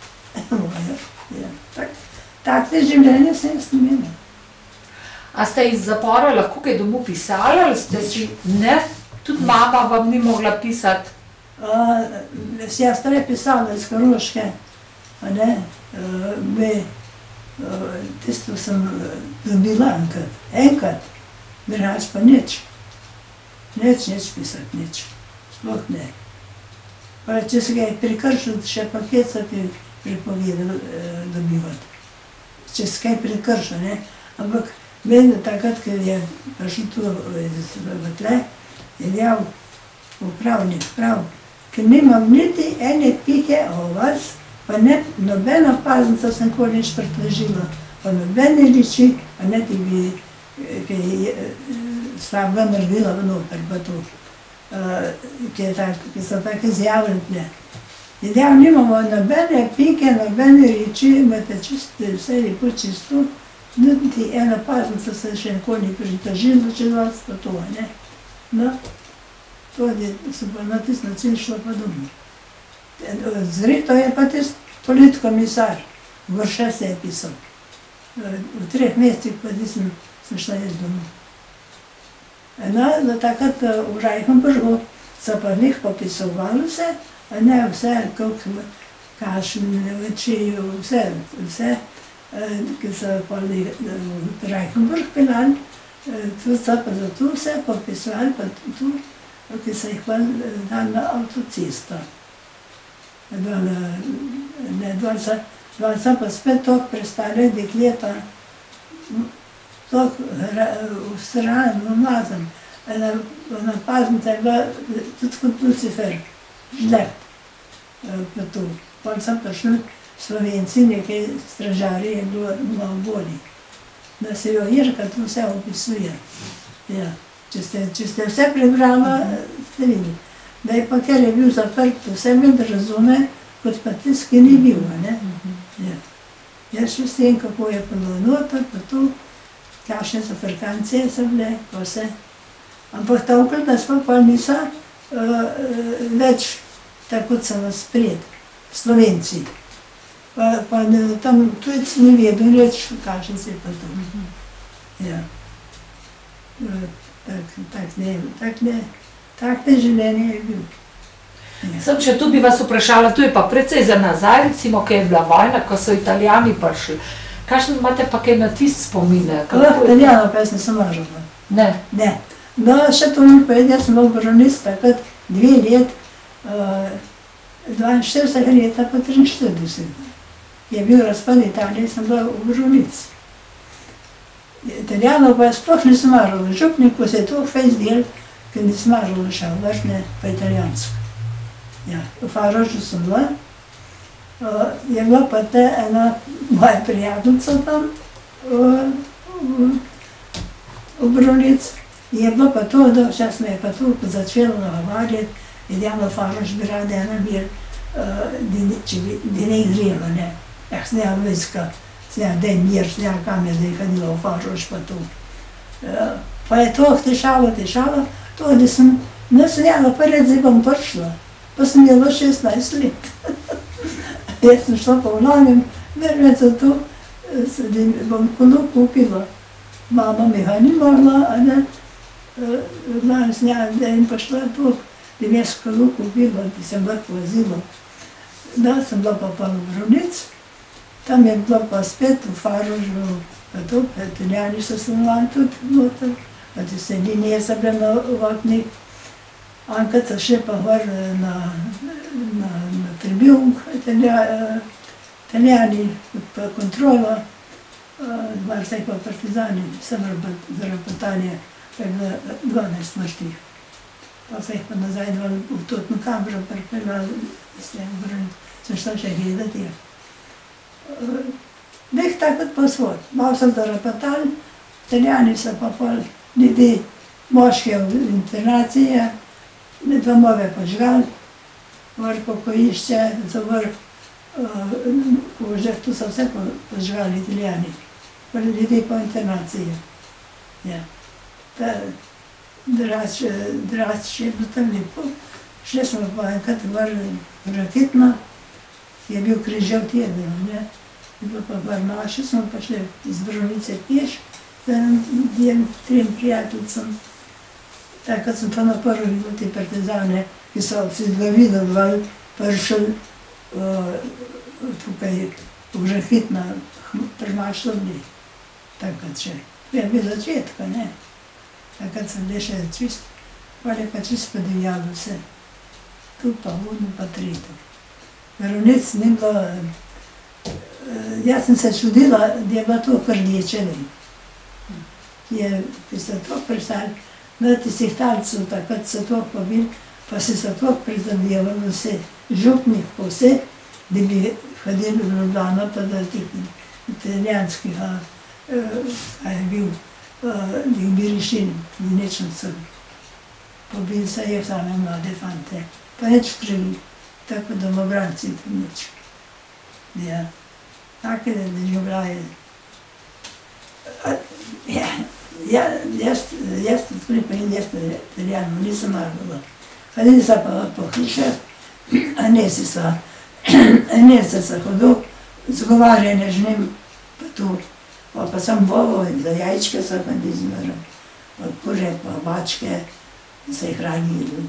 Tak te življenje sem jaz imela. A ste iz zapora lahko kaj domov pisali, ali ste si, ne, tudi mama vam ni mogla pisati? Sestra je pisala iz Koroške, a ne, me, tisto sem dobila enkrat, enkrat, drugače pa nič. Nič, nič pisati, nič, sploh ne. Pa če se ga je prekršil, še paket so ti pripovedali dobivati. Če se kaj prekršil, ne, ampak meni takrat, ker je prišel tu v tle, je dejal upravnik, prav, ker nimam niti ene pike o vas, pa ne nobena paznica sem koli nič predložila, pa nobene liči, pa ne ti bi, ki je slabega naredila vnoter, pa to, ki so tako izjavili tle. In ja, nimamo nobene pike, nobene reči, imate čisto, vse lepo čisto, niti ena paznica se še nikoli ni pritožila čez vas, pa to, ne. No, to je, so pa na tisti način šlo pa domov. Zrito je pa tisti politkomisar, Gorše se je pisal. V treh mesecih pa nisem, sem šla jaz domov. No, do takrat v Reichenburgu so pa njih popisovali vse, a ne vse, koliko kašne oči, vse, vse, ki so pa v Reichenburg pelali, tu so pa zato vse popisovali, pa tu, ki so jih pa dali na avtocesto. Ne, dol so, dol so pa spet toliko prestale dekleta, toliko v stran, v mazem. Ena paznica je bila tudi kot Lucifer, žlep, pa tu. Pol so prišli Slovenci, nekaj stražarji je bilo malo bolji. Da se jo Irka tu vse opisuje. Ja, če ste, če ste vse prebrala, ste videli. Da je pa, ker je bil zaprt, vse med razume, kot pa tisk, ki ni bil, ne? Ja. Jaz še s tem, kako je bilo noter, pa tu, kakšne so frkancije so bile, pa vse. Ampak tokrat nas pa pa niso več tako kot so nas pred, Slovenci. Pa, pa tam tujec ni vedel reč, kakšen se je pa to. Ja. Tak, tak ne, tak ne. Takne življenje je bil. Ja. Sem, če tu bi vas vprašala, tu je pa precej za nazaj, recimo, ko je bila vojna, ko so Italijani prišli. Kakšne imate pa kaj na tisti spomine? Italijano pa jaz nisem važala. Ne? Ne. No, še to mi povedal, jaz sem bil baronist takrat dve let, dvainštiridesetega leta pa triinštirideset. Je bil razpad Italije, sem bila v baronici. Italijano pa jaz sploh nisem važala. Župniku se je to fejs del, ker nisem važala še, več ne pa italijansko. Ja, v Faražu sem bila. Je bila pa te ena moja prijateljica tam v Brunici. Je bilo pa to, da včas me je pa tu začelo nagovarjati, idemo v Faraž bi rada ena bil, da ne grelo, ne. Ja, snega vojska, snega daj mir, snega kam je zdaj hodila v Faraž pa tu. Pa je to tišalo, tišalo, to, da sem, ne sem jala prvi, zdaj bom prišla. Pa sem jela šestnajst let. Jaz sem šla pa v Novem, verjeti za to, da bom kolo kupila. Mama mi ga ni morala, a ne, glavno sem jala, da jim pa šla to, da mi jaz kolo kupila, da sem lahko vozila. Da, sem bila pa pa v Brunici, tam je bila pa spet v Faražu, pa to, pa Italijani so stanovali tudi noter, pa ti se linije so bile na oknih. Enkrat so še pa gor na, na, na tribun, Italijani, pa kontrola, var se pa partizani, sem zarapotanje, pa je bilo dvanajst mrtvih. Pa se jih pa nazaj dval v Totno kamero, pripeljali, sem šla še gledati. Deh takrat pa svoj, malo sem zarapotali, Italijani so pa pol ljudi moške v internacije, ne domove požgali, vr pokojišče, zavr, že tu so vse požgali Italijani, ljudi po internaciji. Ja. Drač je bilo tam lepo. Šli smo pa enkrat vr raketno, je bil križev teden, ne. Je bilo pa vr naši, smo pa šli iz Brunice pješ, z enim trim prijateljcem. Takrat sem pa na prvi videl te partizane, ki so si zgovidovali, prišli tukaj v Žahitna, premašljali. Takrat še. To je bil začetka, ne. Takrat sem bile še čist, pa je pa čist podivjalo vse. Tu pa vodno pa tretjo. Veronic ni bilo, jaz sem se čudila, da je bila to krdeče, ne. Ki so to pristali, na tistih talcev, takrat so to pobili, pa se so to prizadevali vse, župnih po vse, da bi hodili v Ljubljano, pa da tih italijanskih, a je bil, da jih bi rešili, da nečno so pobili se je same mlade fante, pa neč krivi. tako domobranci to nič. Ja, take doživljaje. Ja, ja, jaz, jaz tudi pa in jaz Italijano nisem marila. Hodili so pa po hišah, a nesi so, a nesi so hodil, zgovarjanje z njim, pa tu, pa sem bovo in za jajčke so hodili zmeraj, od kurje pa mačke, se jih hranili.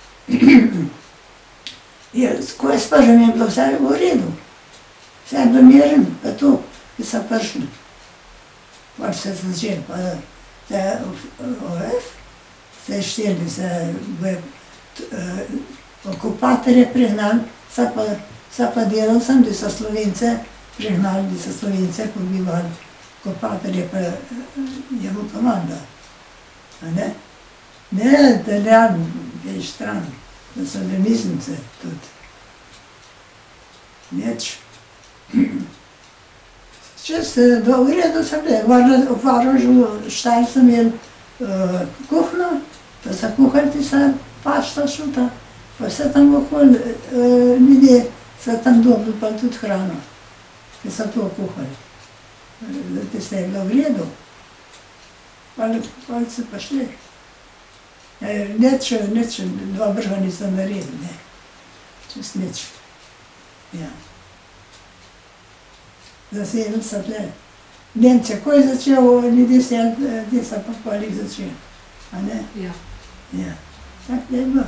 Ja, ko je spržem, je bilo vse v redu. Vse je bilo miren, pa tu, ki so prišli. Pa se začeli, pa te O F, se štiri, se okupatorje prihnali, so pa delali sem, da so Slovence prihnali, da so Slovence pobivali. Okupatorje pa je mu komanda. Ne, ne, Italijan, veš stran, da so remiznice tudi. Nič. Čez dolgo redu sem bile, v Varožu štaj sem imel kuhno, pa so kuhali tista pašta šuta, pa vse tam okoli ljudje so tam dobili pa tudi hrano, ki so to kuhali. Tiste je bilo v redu. Pa so pa šli. Nič, nič dobrega nisem naredil, ne. Čez nič. Ja. Zaselili so tle. Nemce, ko je začel ljudi seliti, ti so pa pol jih začeli. A ne? Ja. Ja. Tak je bilo.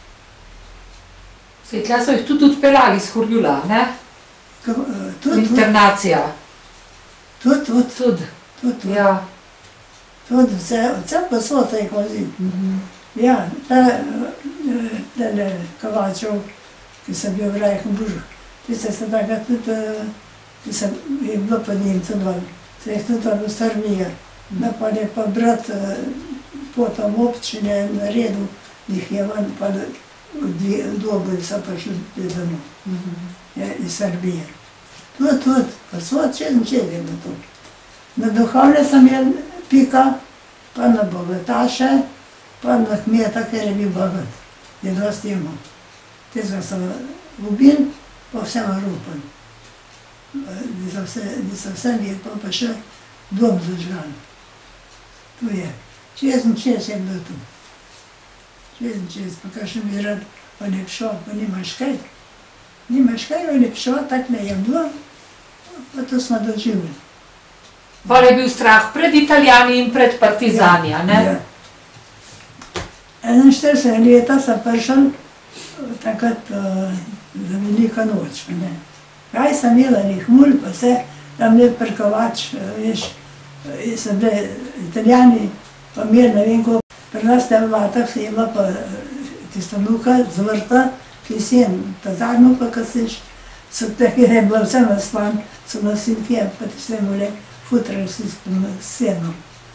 Svetla so jih tudi odpeljali iz Horjula, ne? Internacija. Tudi, tudi. Tudi. Tudi, ja. Tudi, vse posod se jih vozi. Ja, tale Kovačev, ki sem bil v Reichenburgu, tiste so takrat tudi, ki je bilo pa Nemcev dol, se jih tudi v Srbiji. No, pa je pa brat potom občine naredil, jih je ven, pa dolgo so prišli domov, iz Srbije. Tudi, tudi, posod čez in čez je bilo to. Na duhovne sem imel Pika, pa na bogataše, pa na kmeta, ker je bil bogat, je dosti imel. Tega so ubili, pa vsem rupali. Da so vse lepo, pa še dom zažgali. Tu je. Čez in čez je bilo tu. Čez in čez, pa kakšen bi rad olepšal, pa nimaš kaj. Nimaš kaj olepšal, takle je bilo, pa to smo doživeli. Pa je bil strah pred Italijani in pred partizani, a ne? Ja. enainštirideset leta sem prišel, takrat za Veliko noč. Kaj sem imela njih mul, pa vse, tam je prkovač, veš, so bile Italijani, pa mir, ne vem koliko. Pri nas te v vatah se je bila pa tista nuka z vrta, ki je sen, ta zadnjo pa, ko seš, so tako je bilo vse naslan, so nosilke, pa tiste mule, futrali si s tem senom.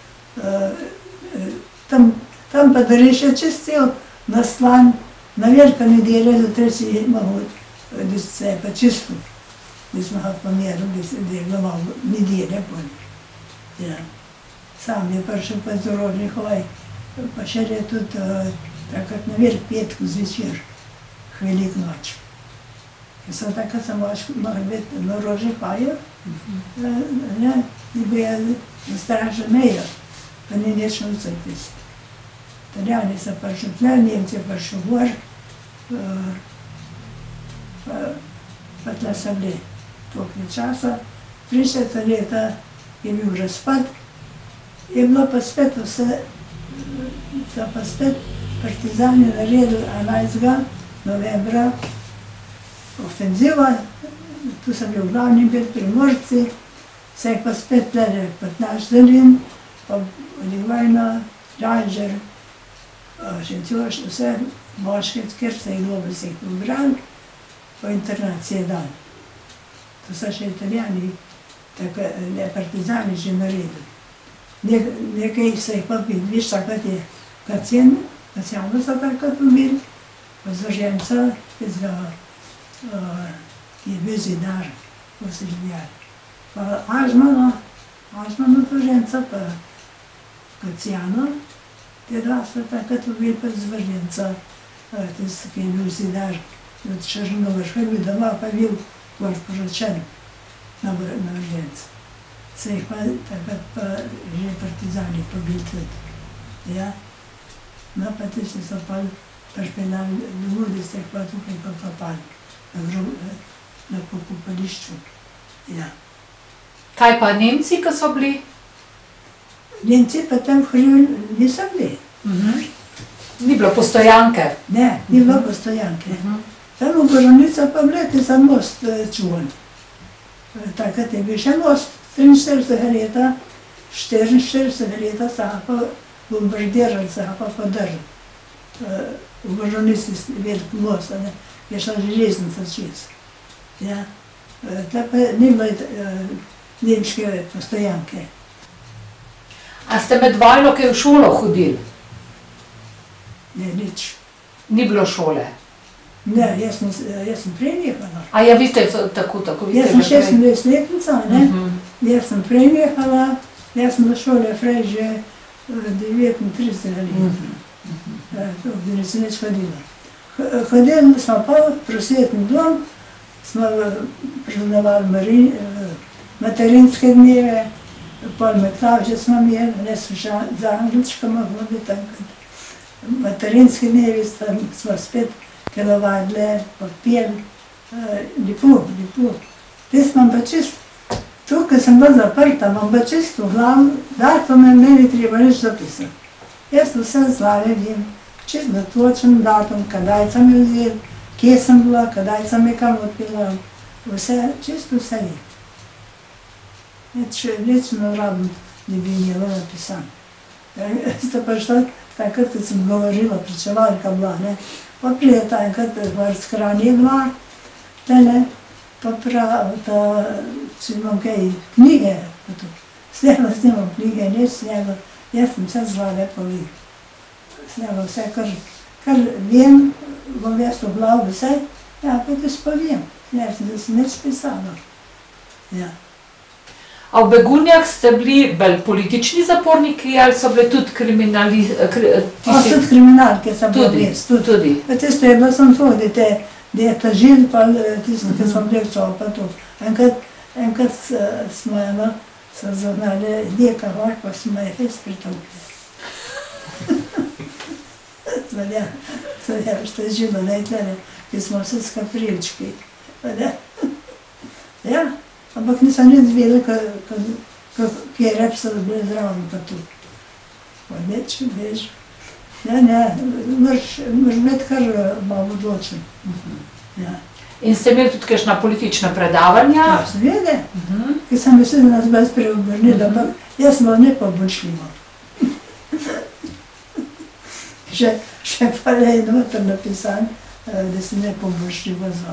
Tam pa da reše čez cel naslan, na velika nedelja, zjutraj si imel, da se je pa čisto. Da smo ga pomerili, da je bilo malo nedelja bolj. Sam je prišel pa z Rožnih vaj, pa še je tudi takrat na velik petku zvečer, velik noč. Ker so takrat samo lahko biti na Rožnih vajah, ne, da bi je na straži mejo, pa ni nič novcev tisti. Italijani so prišli tle, Nemci je prišel gor, pa tle so bili toliko časa. trideset leta je bil razpad, je bilo pa spet vse, so pa spet partizani naredili enajstega novembra ofenziva, tu so bili v glavni bil Primorci, se je pa spet tle petnajst delin, pa Oligvajna, Žanžer, Šentjoš, vse moške, ker se jih dobro se jih pobrali, po internacije dan. To so še Italijani, tako ne partizani že naredili. Nekaj so jih pa bili, viš, takrat je Kacjen, Kacjano so takrat pobili, pa Zloženca, ki je bil zidar, ko se življali. Pa Ažmano, Ažmano Zloženca, pa Kacjano, te dva so takrat pobili, pa Zloženca, tisti, ki je bil zidar, От Чорнобильська віддала, повів ваш поручен на Варвенці. Це їх вже партизані побити. Я на потисі запал, першпинав люди з тих потухи попали на покупалищу. Ja. Kaj pa Nemci, ki so bili? Nemci pa tam v Hriju niso bili. Mhm. Ni bilo postojanke? Ne, ni bilo postojanke. Mhm. Tam v Borovnico pa bilete za most čuvan. Takrat je bil še most, triinštiridesetega leta, štiriinštiridesetega leta so ga pa bombardirali, so ga pa podrli. V Borovnici velik most, je šla železnica čez. Ja. Da pa ni bilo nemške postojanke. A ste med vojno kaj v šolo hodili? Ne, nič. Ni bilo šole? Ne, jaz sem, jaz sem prej nehala. A ja, vi ste tako, tako, vi ste Jaz sem šestindvajsetletnica, ne? Jaz sem prej nehala, jaz sem na šole prej že devetintridesetega leta. Da nisem nič hodila. Hodili smo pa v prosvetni dom, smo praznovali materinske dneve, pol metlavže smo imeli, ne smo še za angličkama hodili tam. Materinske dneve smo spet telovadile, popeli, lepo, lepo. Te smo pa čist, to, ko sem bila zaprta, imam pa čist v glavu, datume meni treba nič zapisati. Jaz vse zlave vem, čist da točen datum, kadaj sem jo vzeli, kje sem bila, kadaj sem je kam odpila, vse, čisto vse je. Več ne rabim, da bi imela napisan. Ste pa šta, takrat, ko sem govorila, pričevalka bila, ne, pa prije takrat, v skrani dva, tele, pa prav, da, če imam kaj knjige, snela snimam knjige, ne snela, jaz sem vse zlave povil. Snela vse, kar, kar vem, bom jaz v glavu vse, ja, pa da spovem, ne, da sem nič pisala. Ja. A v Begunjah ste bili bolj politični zaporniki ali so bili tudi kriminalisti? A tudi kriminalke so bili res, tudi. Tudi. Pa tisto je bilo sem to, da je tažil, pa tisto, ki sem vlekčal, pa to. Enkrat, enkrat smo eno, so zagnali deka gor, pa smo je fest pritovkli. Svedja, svedja, što je žilo, ne, tlele, ki smo vse skaprilčki. Ja. Ampak nisem nič vedela, kje je rep so bili zraven pa tu. Pa neč, veš. Ne, ne, moraš biti kar malo odločen. Ja. In ste imeli tudi kakšna politična predavanja? Ja, seveda, ki sem mislila, da nas brez preobrnila, ampak jaz sem bila nepoboljšljiva. Še, še pa le je noter napisan, da sem nepoboljšljiva za.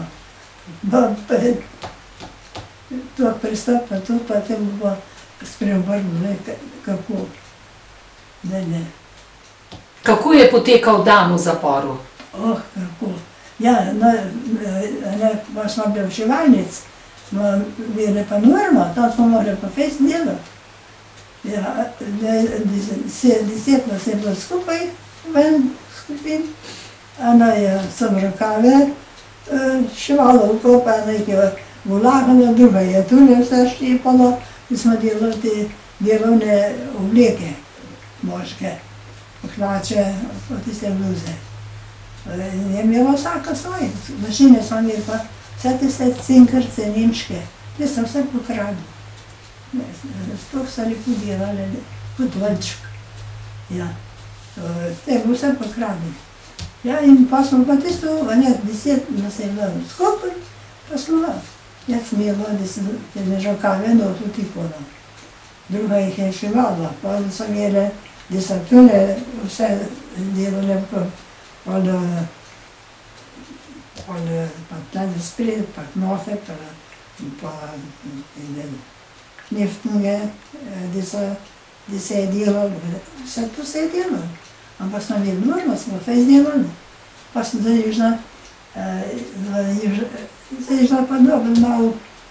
To pristop, pa to, pa te bo spreobrnilo, kako, ne, ne. Kako je potekal dan v zaporu? Oh, kako. Ja, no, ne, pa smo bili v šivalnic, smo bili pa norma, tam smo morali pa fejst delati. Ja, deset nas je bilo skupaj, ven skupin, ena je sem rokave šivala vkopa, ena je vlagala, druga je tule vse štipala, in smo delali te delovne obleke moške, hlače, pa tiste bluze. Je imela vsaka svoje, mašine so imeli pa vse tiste cinkarce nemške, te so vse pokradili. Sploh so lepo delali, kot valček. Ja, te je bilo vse pokradili. Ja, in pa smo pa tisto, ne, deset nas je bilo skupaj, pa smo bila. Jaz sem jela, da sem te žakave not utipola. Druga jih je šivala, pa so imeli, da so tule vse delali, pa tlade spred, pa knofe, pa kneftnuge, da se je delali, vse to se je delali. Ampak smo imeli norma, smo fejst delali. Pa sem zaližna, zaližna pa dobro, malo,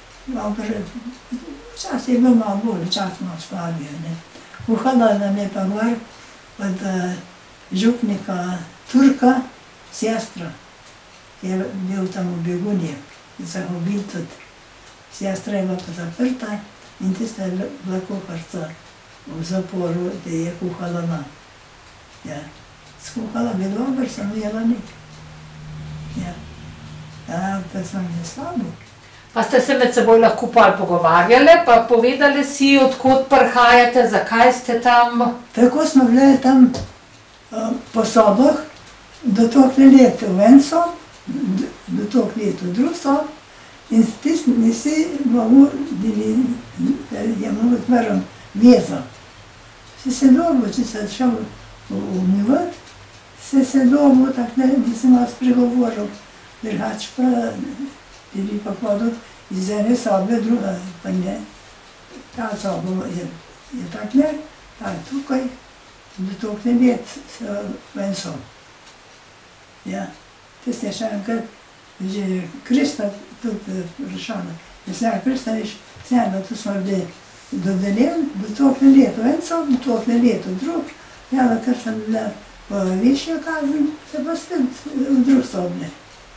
včasih je bilo malo bolj, čas malo spavio, ne. Kuhala nam je pa gor od župnika Turka, sestra, je bil tam v Begunji, zahobil tudi. Sestra je bila pa zaprta in tista je bila kuharica v zaporu, da je kuhala nam. Ja. Skuhala bi dobro, sem jela ni. Ja. Ja, pa sem je slabo. Pa ste se med seboj lahko pol pogovarjali, pa povedali si, odkot prihajate, zakaj ste tam? Tako smo bili tam uh, po sobah, do toliko let v en sob, do, do toliko let v drug sob, in tisti nisi mogel, da je mogel odmrl vezo. Si se dobil, če se šel umivat, si se dobil, tako ne, nisem vas pregovoril, drugače pa, da bi pa hodil iz ene sobe, druga pa ne. Ta soba je, je tako ne, ta je tukaj, do toliko let v en sob. Ja, tisti je še enkrat, že Krista tudi vprašala, da se je Krista viš, snega, tu smo bili dodeljeni, do toliko let v en sob, do toliko let v drug, ja, da kar sem bila po višjo kazen, se pa spet v drug sobne.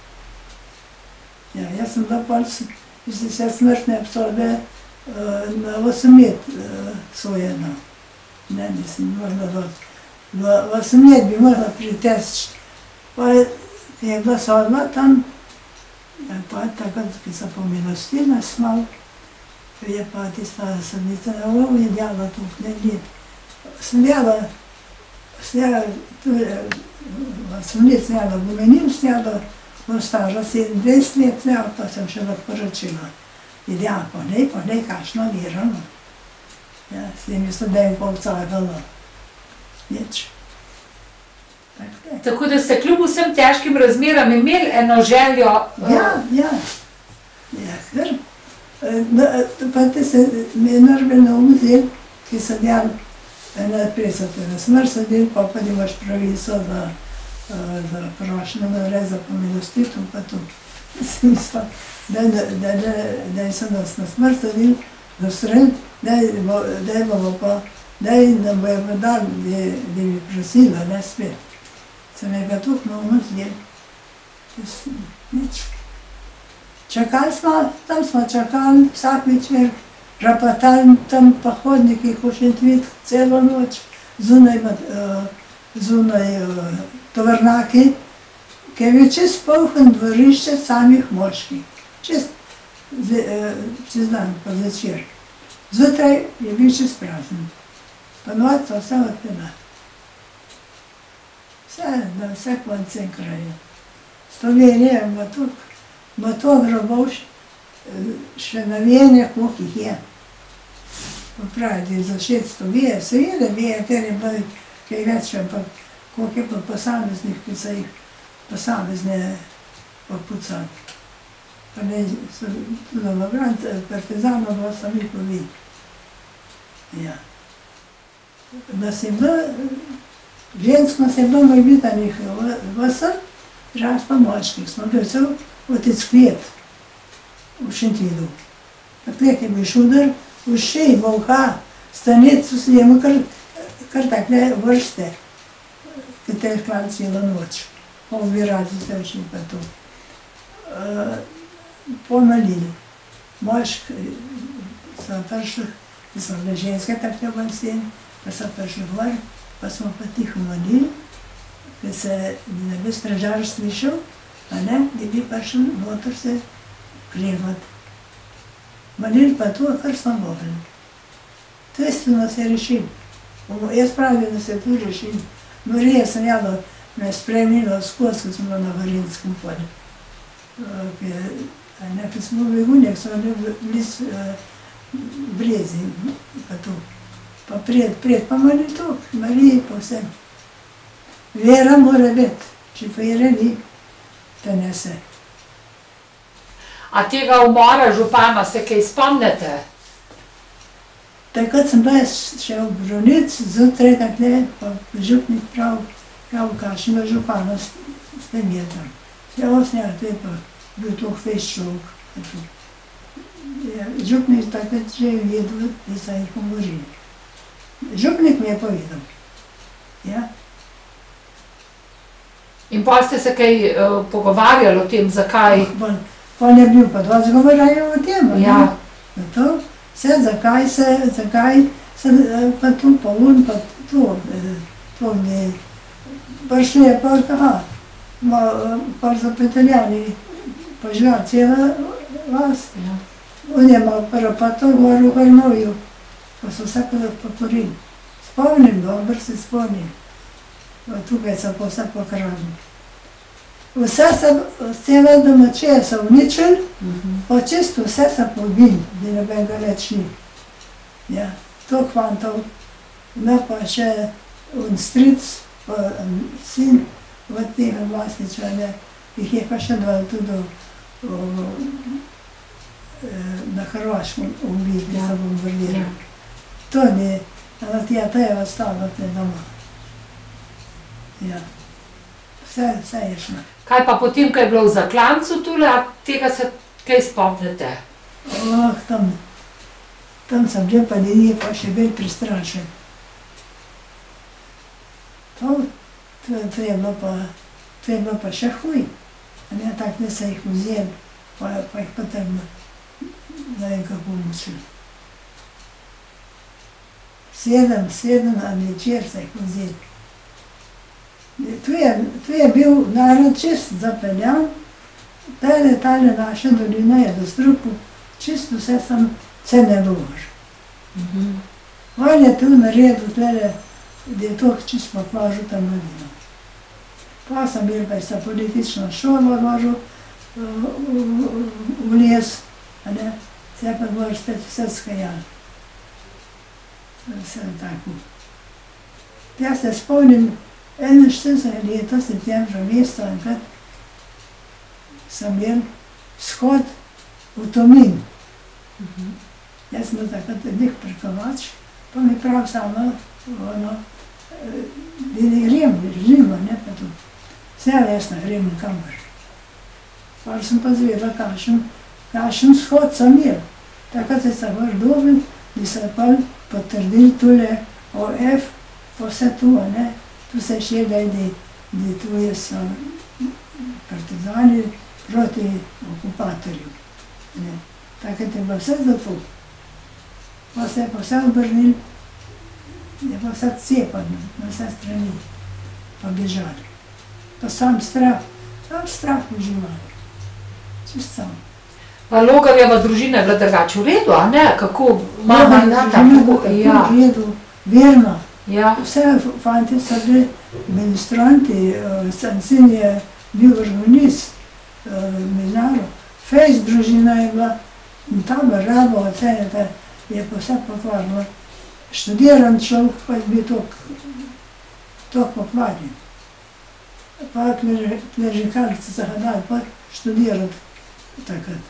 Ja, jaz sem bila pol, iz vse smrtne obsodbe na osem let sojena. Ne, nisem morala doti. V osem let bi morala priteči. Pa je bila sodba tam, pa takrat, ki so pomilostili nas malo, je pa tista sodnica, ovo je djala tukaj let. Sem djala, snjala, sem let snjala gumenin, snjala, staža sedemindvajset let, snjala, pa sem še lahko poročila. In ja, pa ne, pa ne, kakšno virano. Ja, s tem je so da in pol cagalo. Nič. Tako da ste kljub vsem težkim razmeram imeli eno željo? Ja, ja. Ja, ker. Pa te se mi je narbeno vzel, ki so djali, najprej so te na smrt sedeli, pa pa imaš pravico za prošnjo, za pomilostitev, pa to. Sem mislila, da so nas na smrt sedeli, do sred, da bomo pa, da nam bojo dali, da bi prosila, ne spet. Se me ga tukaj na umrzljel. Nič. Čakali smo, tam smo čakali vsak večer, rapatali tam pa hodniki, ko še tvit celo noč, zunaj, zunaj tovrnaki, ki je bil čist polhen dvorišče samih moških. Čist, čez dan, pa zvečer. Zjutraj je bil čist prazen. Pa noč pa vse odpela. Vse, na vse koncem kraju. Slovenija ima tukaj, ima to grobov še navijenje, koliko jih je. Popraviti za šeststo bije, seveda bije, ker je bilo kaj več, ampak koliko je pa posameznih, ki so jih posamezne popucali. Pa ne, so lovobranci, partizanov bilo sami povi. Ja. Nas je bilo, žensk nas je bilo morbitanih vsem, žal pa močkih. Smo bili cel otec Klet v Šentvidu. Klet je bil šudar, v šeji, volha, stanec, so njemu kar takle vrste, ki te je hladil celo noč. Obirati se šli pa to. Pomalili. Moški so prišli, ki so bile ženske takle v sen, pa so prišli gor, pa smo pa tiho molili, da se ne bi stražar slišal, a ne, da bi prišli noter se krevati. Molili pa to, kar smo mogli. Tisto nas je rešil. Jaz pravim, da se tu rešil. Marija sem jala, me spremljala skozi, ko smo na Varinskem polju. Nekaj smo v Begunjah, smo bili brezi, pa to. Pa pred, pred, pa mali to, Mariji pa vsem. Vera mora biti, če pa vere ni, te nese. A tega umora župana se kaj spomnite? Takrat sem bila še v Brunic, zjutraj takle, pa župnik prav, prav kakšnega župana ste imeli tam. Vse osnjali, to je pa bil to fejst človek. Župnik takrat že je vedel, da so jih umorili. Župnik mi je povedal. Ja. In pa ste se kaj uh, pogovarjali o tem, zakaj? Pa ne bil pa dosti govorjajo o tem, ja. To, vse zakaj se, zakaj se pa tu, pa un, pa tu, to mi prišli je pa, aha, pa so Italijani požar cela vas. Ja. On je imel prvo pa to gor v Grmovju, pa so vse poporili. Spomnim, dobro se spomnim. Tukaj so pa vse pokradli. Vse so, cela domačija so uničili, pa čisto vse so pobili, da nobenega več ni. Ja, to kvantov, no pa še un stric, pa sin od tega Vlasniča, ne, jih je pa še dva tudi na Hrvaškem ubili, da so bombardirali. To ni, ja, to je ostalo te doma. Ja, vse, vse je šlo. Kaj pa potem, ko je bilo v Zaklancu tule, a tega se kaj spomnite? Oh, tam, tam sem že pa ljudje pa še bolj prestrašen. To, to, to je bilo pa, to je bilo pa še huj. A ne, tak ne se jih vzeli, pa, pa jih potem, ne vem kako mučili. Sedem, sedem Američer se jih vzeli. Tu je, tu je bil narod čist zapeljan, tale, tale naša dolina je do strupu, čisto vse sem cene lož. Mhm. On je tu naredil tele, da je to čisto pokvažil ta mladina. Pa sem bil pa sa politično šolo ložil v, v, v les, a ne, se pa gor spet vse skajal. Vse tako. Jaz se spomnim, enainštirideset leta sem tem že mesto, enkrat sem imel shod v Tomin. Mhm. Jaz sem bil takrat nek prikovač, pa mi prav samo, ono, da ne grem, živimo, ne pa tu. Vse res ne grem nikamor. Pa sem pa zvedela, kakšen, kakšen shod sem imel. Takrat se sem gor dobil, da so pa potrdili tule O F, pa vse tu, ne. Tu se še da, da tu so partizani proti okupatorju. Takrat je bilo vse zato. Pa se je pa vse obrnil, je pa vse cepan na vse strani, pa bežali. Pa sam strah, sam strah uživali. Čist sam. Pa Logarjeva družina je bila drugače v redu, a ne? Kako mama in tata? Ja, v redu, verno. Ja. Vse fanti so bili ministranti, sem sin je bil organist, Milano. Fejs družina je bila in tam rabo ocenjata, je pa vse pokvarilo. Študiran človek pa je bil tok pokvarjen. Pa kležikalci so ga dali pa študirati takrat.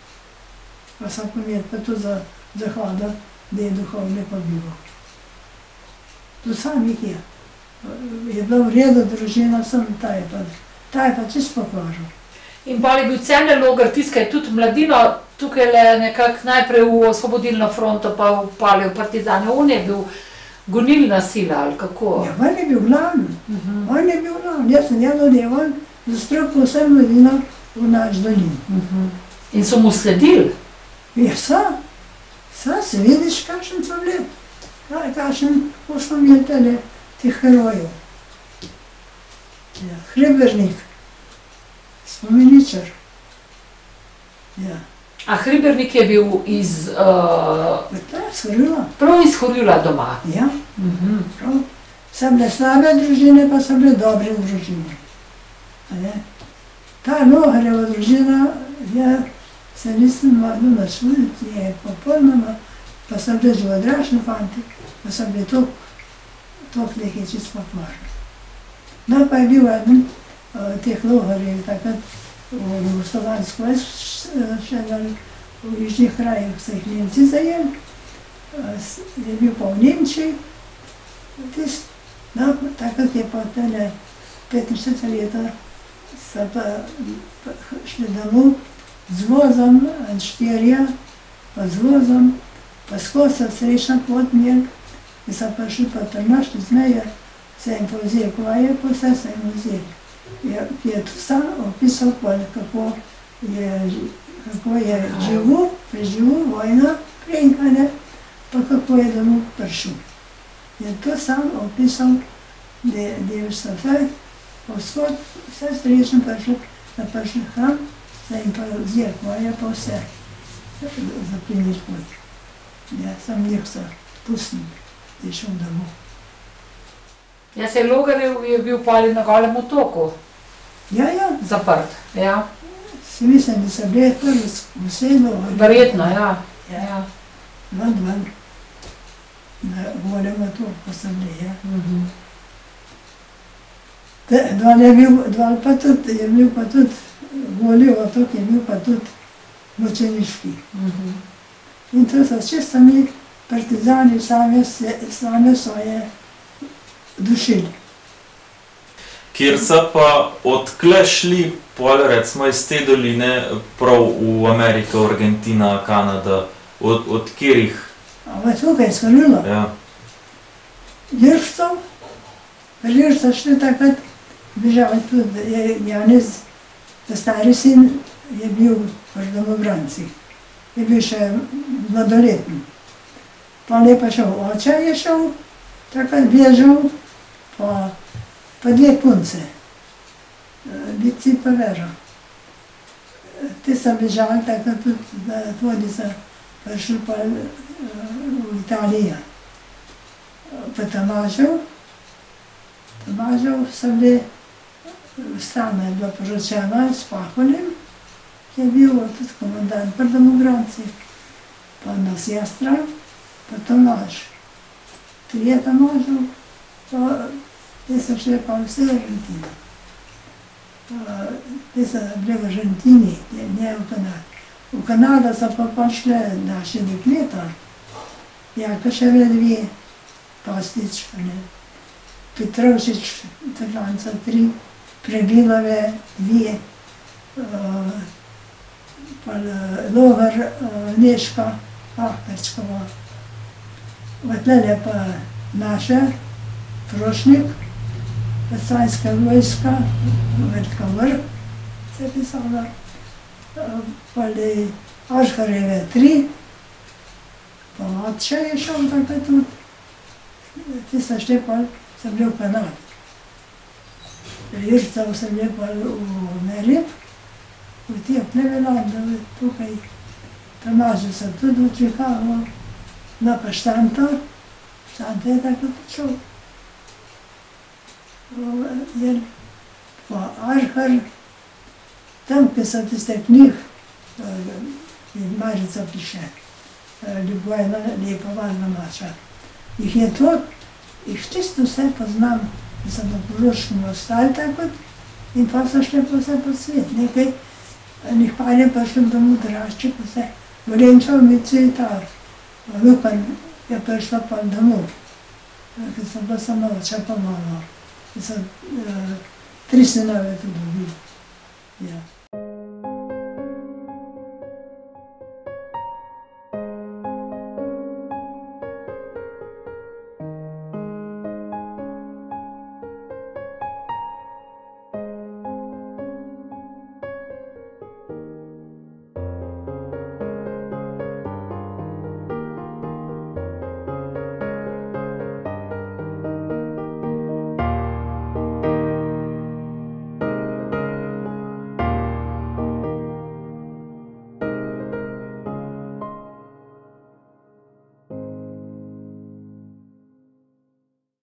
Pa sem pomet pa tu zahvalil, da je duhovni pa bilo. Tu sam jih je. Je bila v redu družina, sem ta je pa, ta je pa čisto pokvažil. In pa je bil Cene Logar, tiskaj tudi mladino, tukaj le nekako najprej v Osvobodilno fronto, pa upali v partizane. On je bil gonilna sila, ali kako? Ja, on je bil glavni. Uh-huh. On je bil glavni. Jaz sem jedel, da je on zastrupil vse mladino v naš dolin. Uh-huh. In so mu sledili? Ja, sa. Sa, se vidiš, kakšen so bili. Kakšen uspominjatelj tih herojev. Ja, Hribernik, spomeničar. Ja. A Hribernik je bil iz... Uh, Ta je iz Horjula. Prav iz Horjula doma? Ja, uh-huh. prav. So bile slabe družine, pa so bile dobre družine. Ta Logarjeva družina, ja, se nisem mogla našuliti, je popolnoma, pa so bili že odrašni fanti, pa so bili tok, tok nekaj čisto pokvarjeni. No, pa je bil eden uh, teh Logarjev, takrat v Jugoslovansko še dali, v južnih krajih so jih Nemci zajeli, uh, je bil pa v Nemčiji, tist, no, takrat je pa tele petinštirideset leta so pa, pa šli domov z vozom, štirja, pa z vozom, pa skozi so srečna pot imeli, ki so pa šli pa trnašli z meje, se jim povzeli, ko je pa vse se jim vzeli. je, je tu sam opisal, kako je, kako je živel, preživel vojno, prejkane, pa kako je domov prišel. Je to sam opisal, da je vse, povsod, vse srečno prišel, da prišel hram, da jim pa zjek moje, pa vse zaplinil pot. Ja, sam njih so pustil, da je šel domov. Ja, se Logar je bil poli na Golem otoku. Ja, ja. Zaprt, ja. Si mislim, da so bile prvi vseeno. Verjetno, ja. Ja. Ven, ven. Na Golem otoku so bile, ja. Dol je bil, dol pa tudi, je bil pa tudi, Goli otok je bil pa tudi mučeniški. In to so čisto mi partizani same, same svoje dušili. Kjer so pa odkle šli, pol recimo iz te doline, prav v Ameriko, Argentina, Kanada, od, od kjerih? Ampak tukaj so žilo. Ja. Jurstov, Jurstov so šli takrat, bežali tudi, je Janez, ta stari sin, je bil v domobranci. Je bil še mladoleten. Pa je pa šel oče, je šel, takrat bežal, pa, pa dve punce, Bici pa Vera. Ti so bežali takrat tudi, da tudi so prišli pa v Italijo. Pa Tomažev, Tomažev so bili, Stana je bila poročena s Paholjem, ki je bil tudi komandant pri domobranci, pa nas sestra, pa Tomaž. Trije Tomažev, pa te so šli pa vse v Argentino. Te so bile v Argentini, ne v Kanadi. V Kanado so pa pa šle naše dekleta, Jakaševe dve, Pastič, Petrovšič, Trlanca tri, Pregilove dve, pa Logar, Neška, Ahperčkova. Otlele pa naše, Prošnik, Pecajska vojska, Vrtka Vrh, se je pisala, pa Ažharjeve tri, pa Matša je šel takrat tudi. Ti so šli pa, so bili v Kanadi. Jurstov so bili pa v Merib, v tih Plevelandov, tukaj Tomaže so tudi v Chicago, no pa Štanta, Štanta je tako počel. Pa Arhar, tam, ki so tiste knjig, Marica piše, Ljubojna, lepa varna mača. Jih je to, jih čisto vse poznam, da so na Koroškem ostali tako in pa so šli pa vse po svet. Nekaj, njih par je pa šli domov Drašči, pa vse. Gorenčev mi cvetar, Lupan je prišla pa domov, ker so bila samo oče pa malo. Ki so tri sinove tudi dobili. Ja.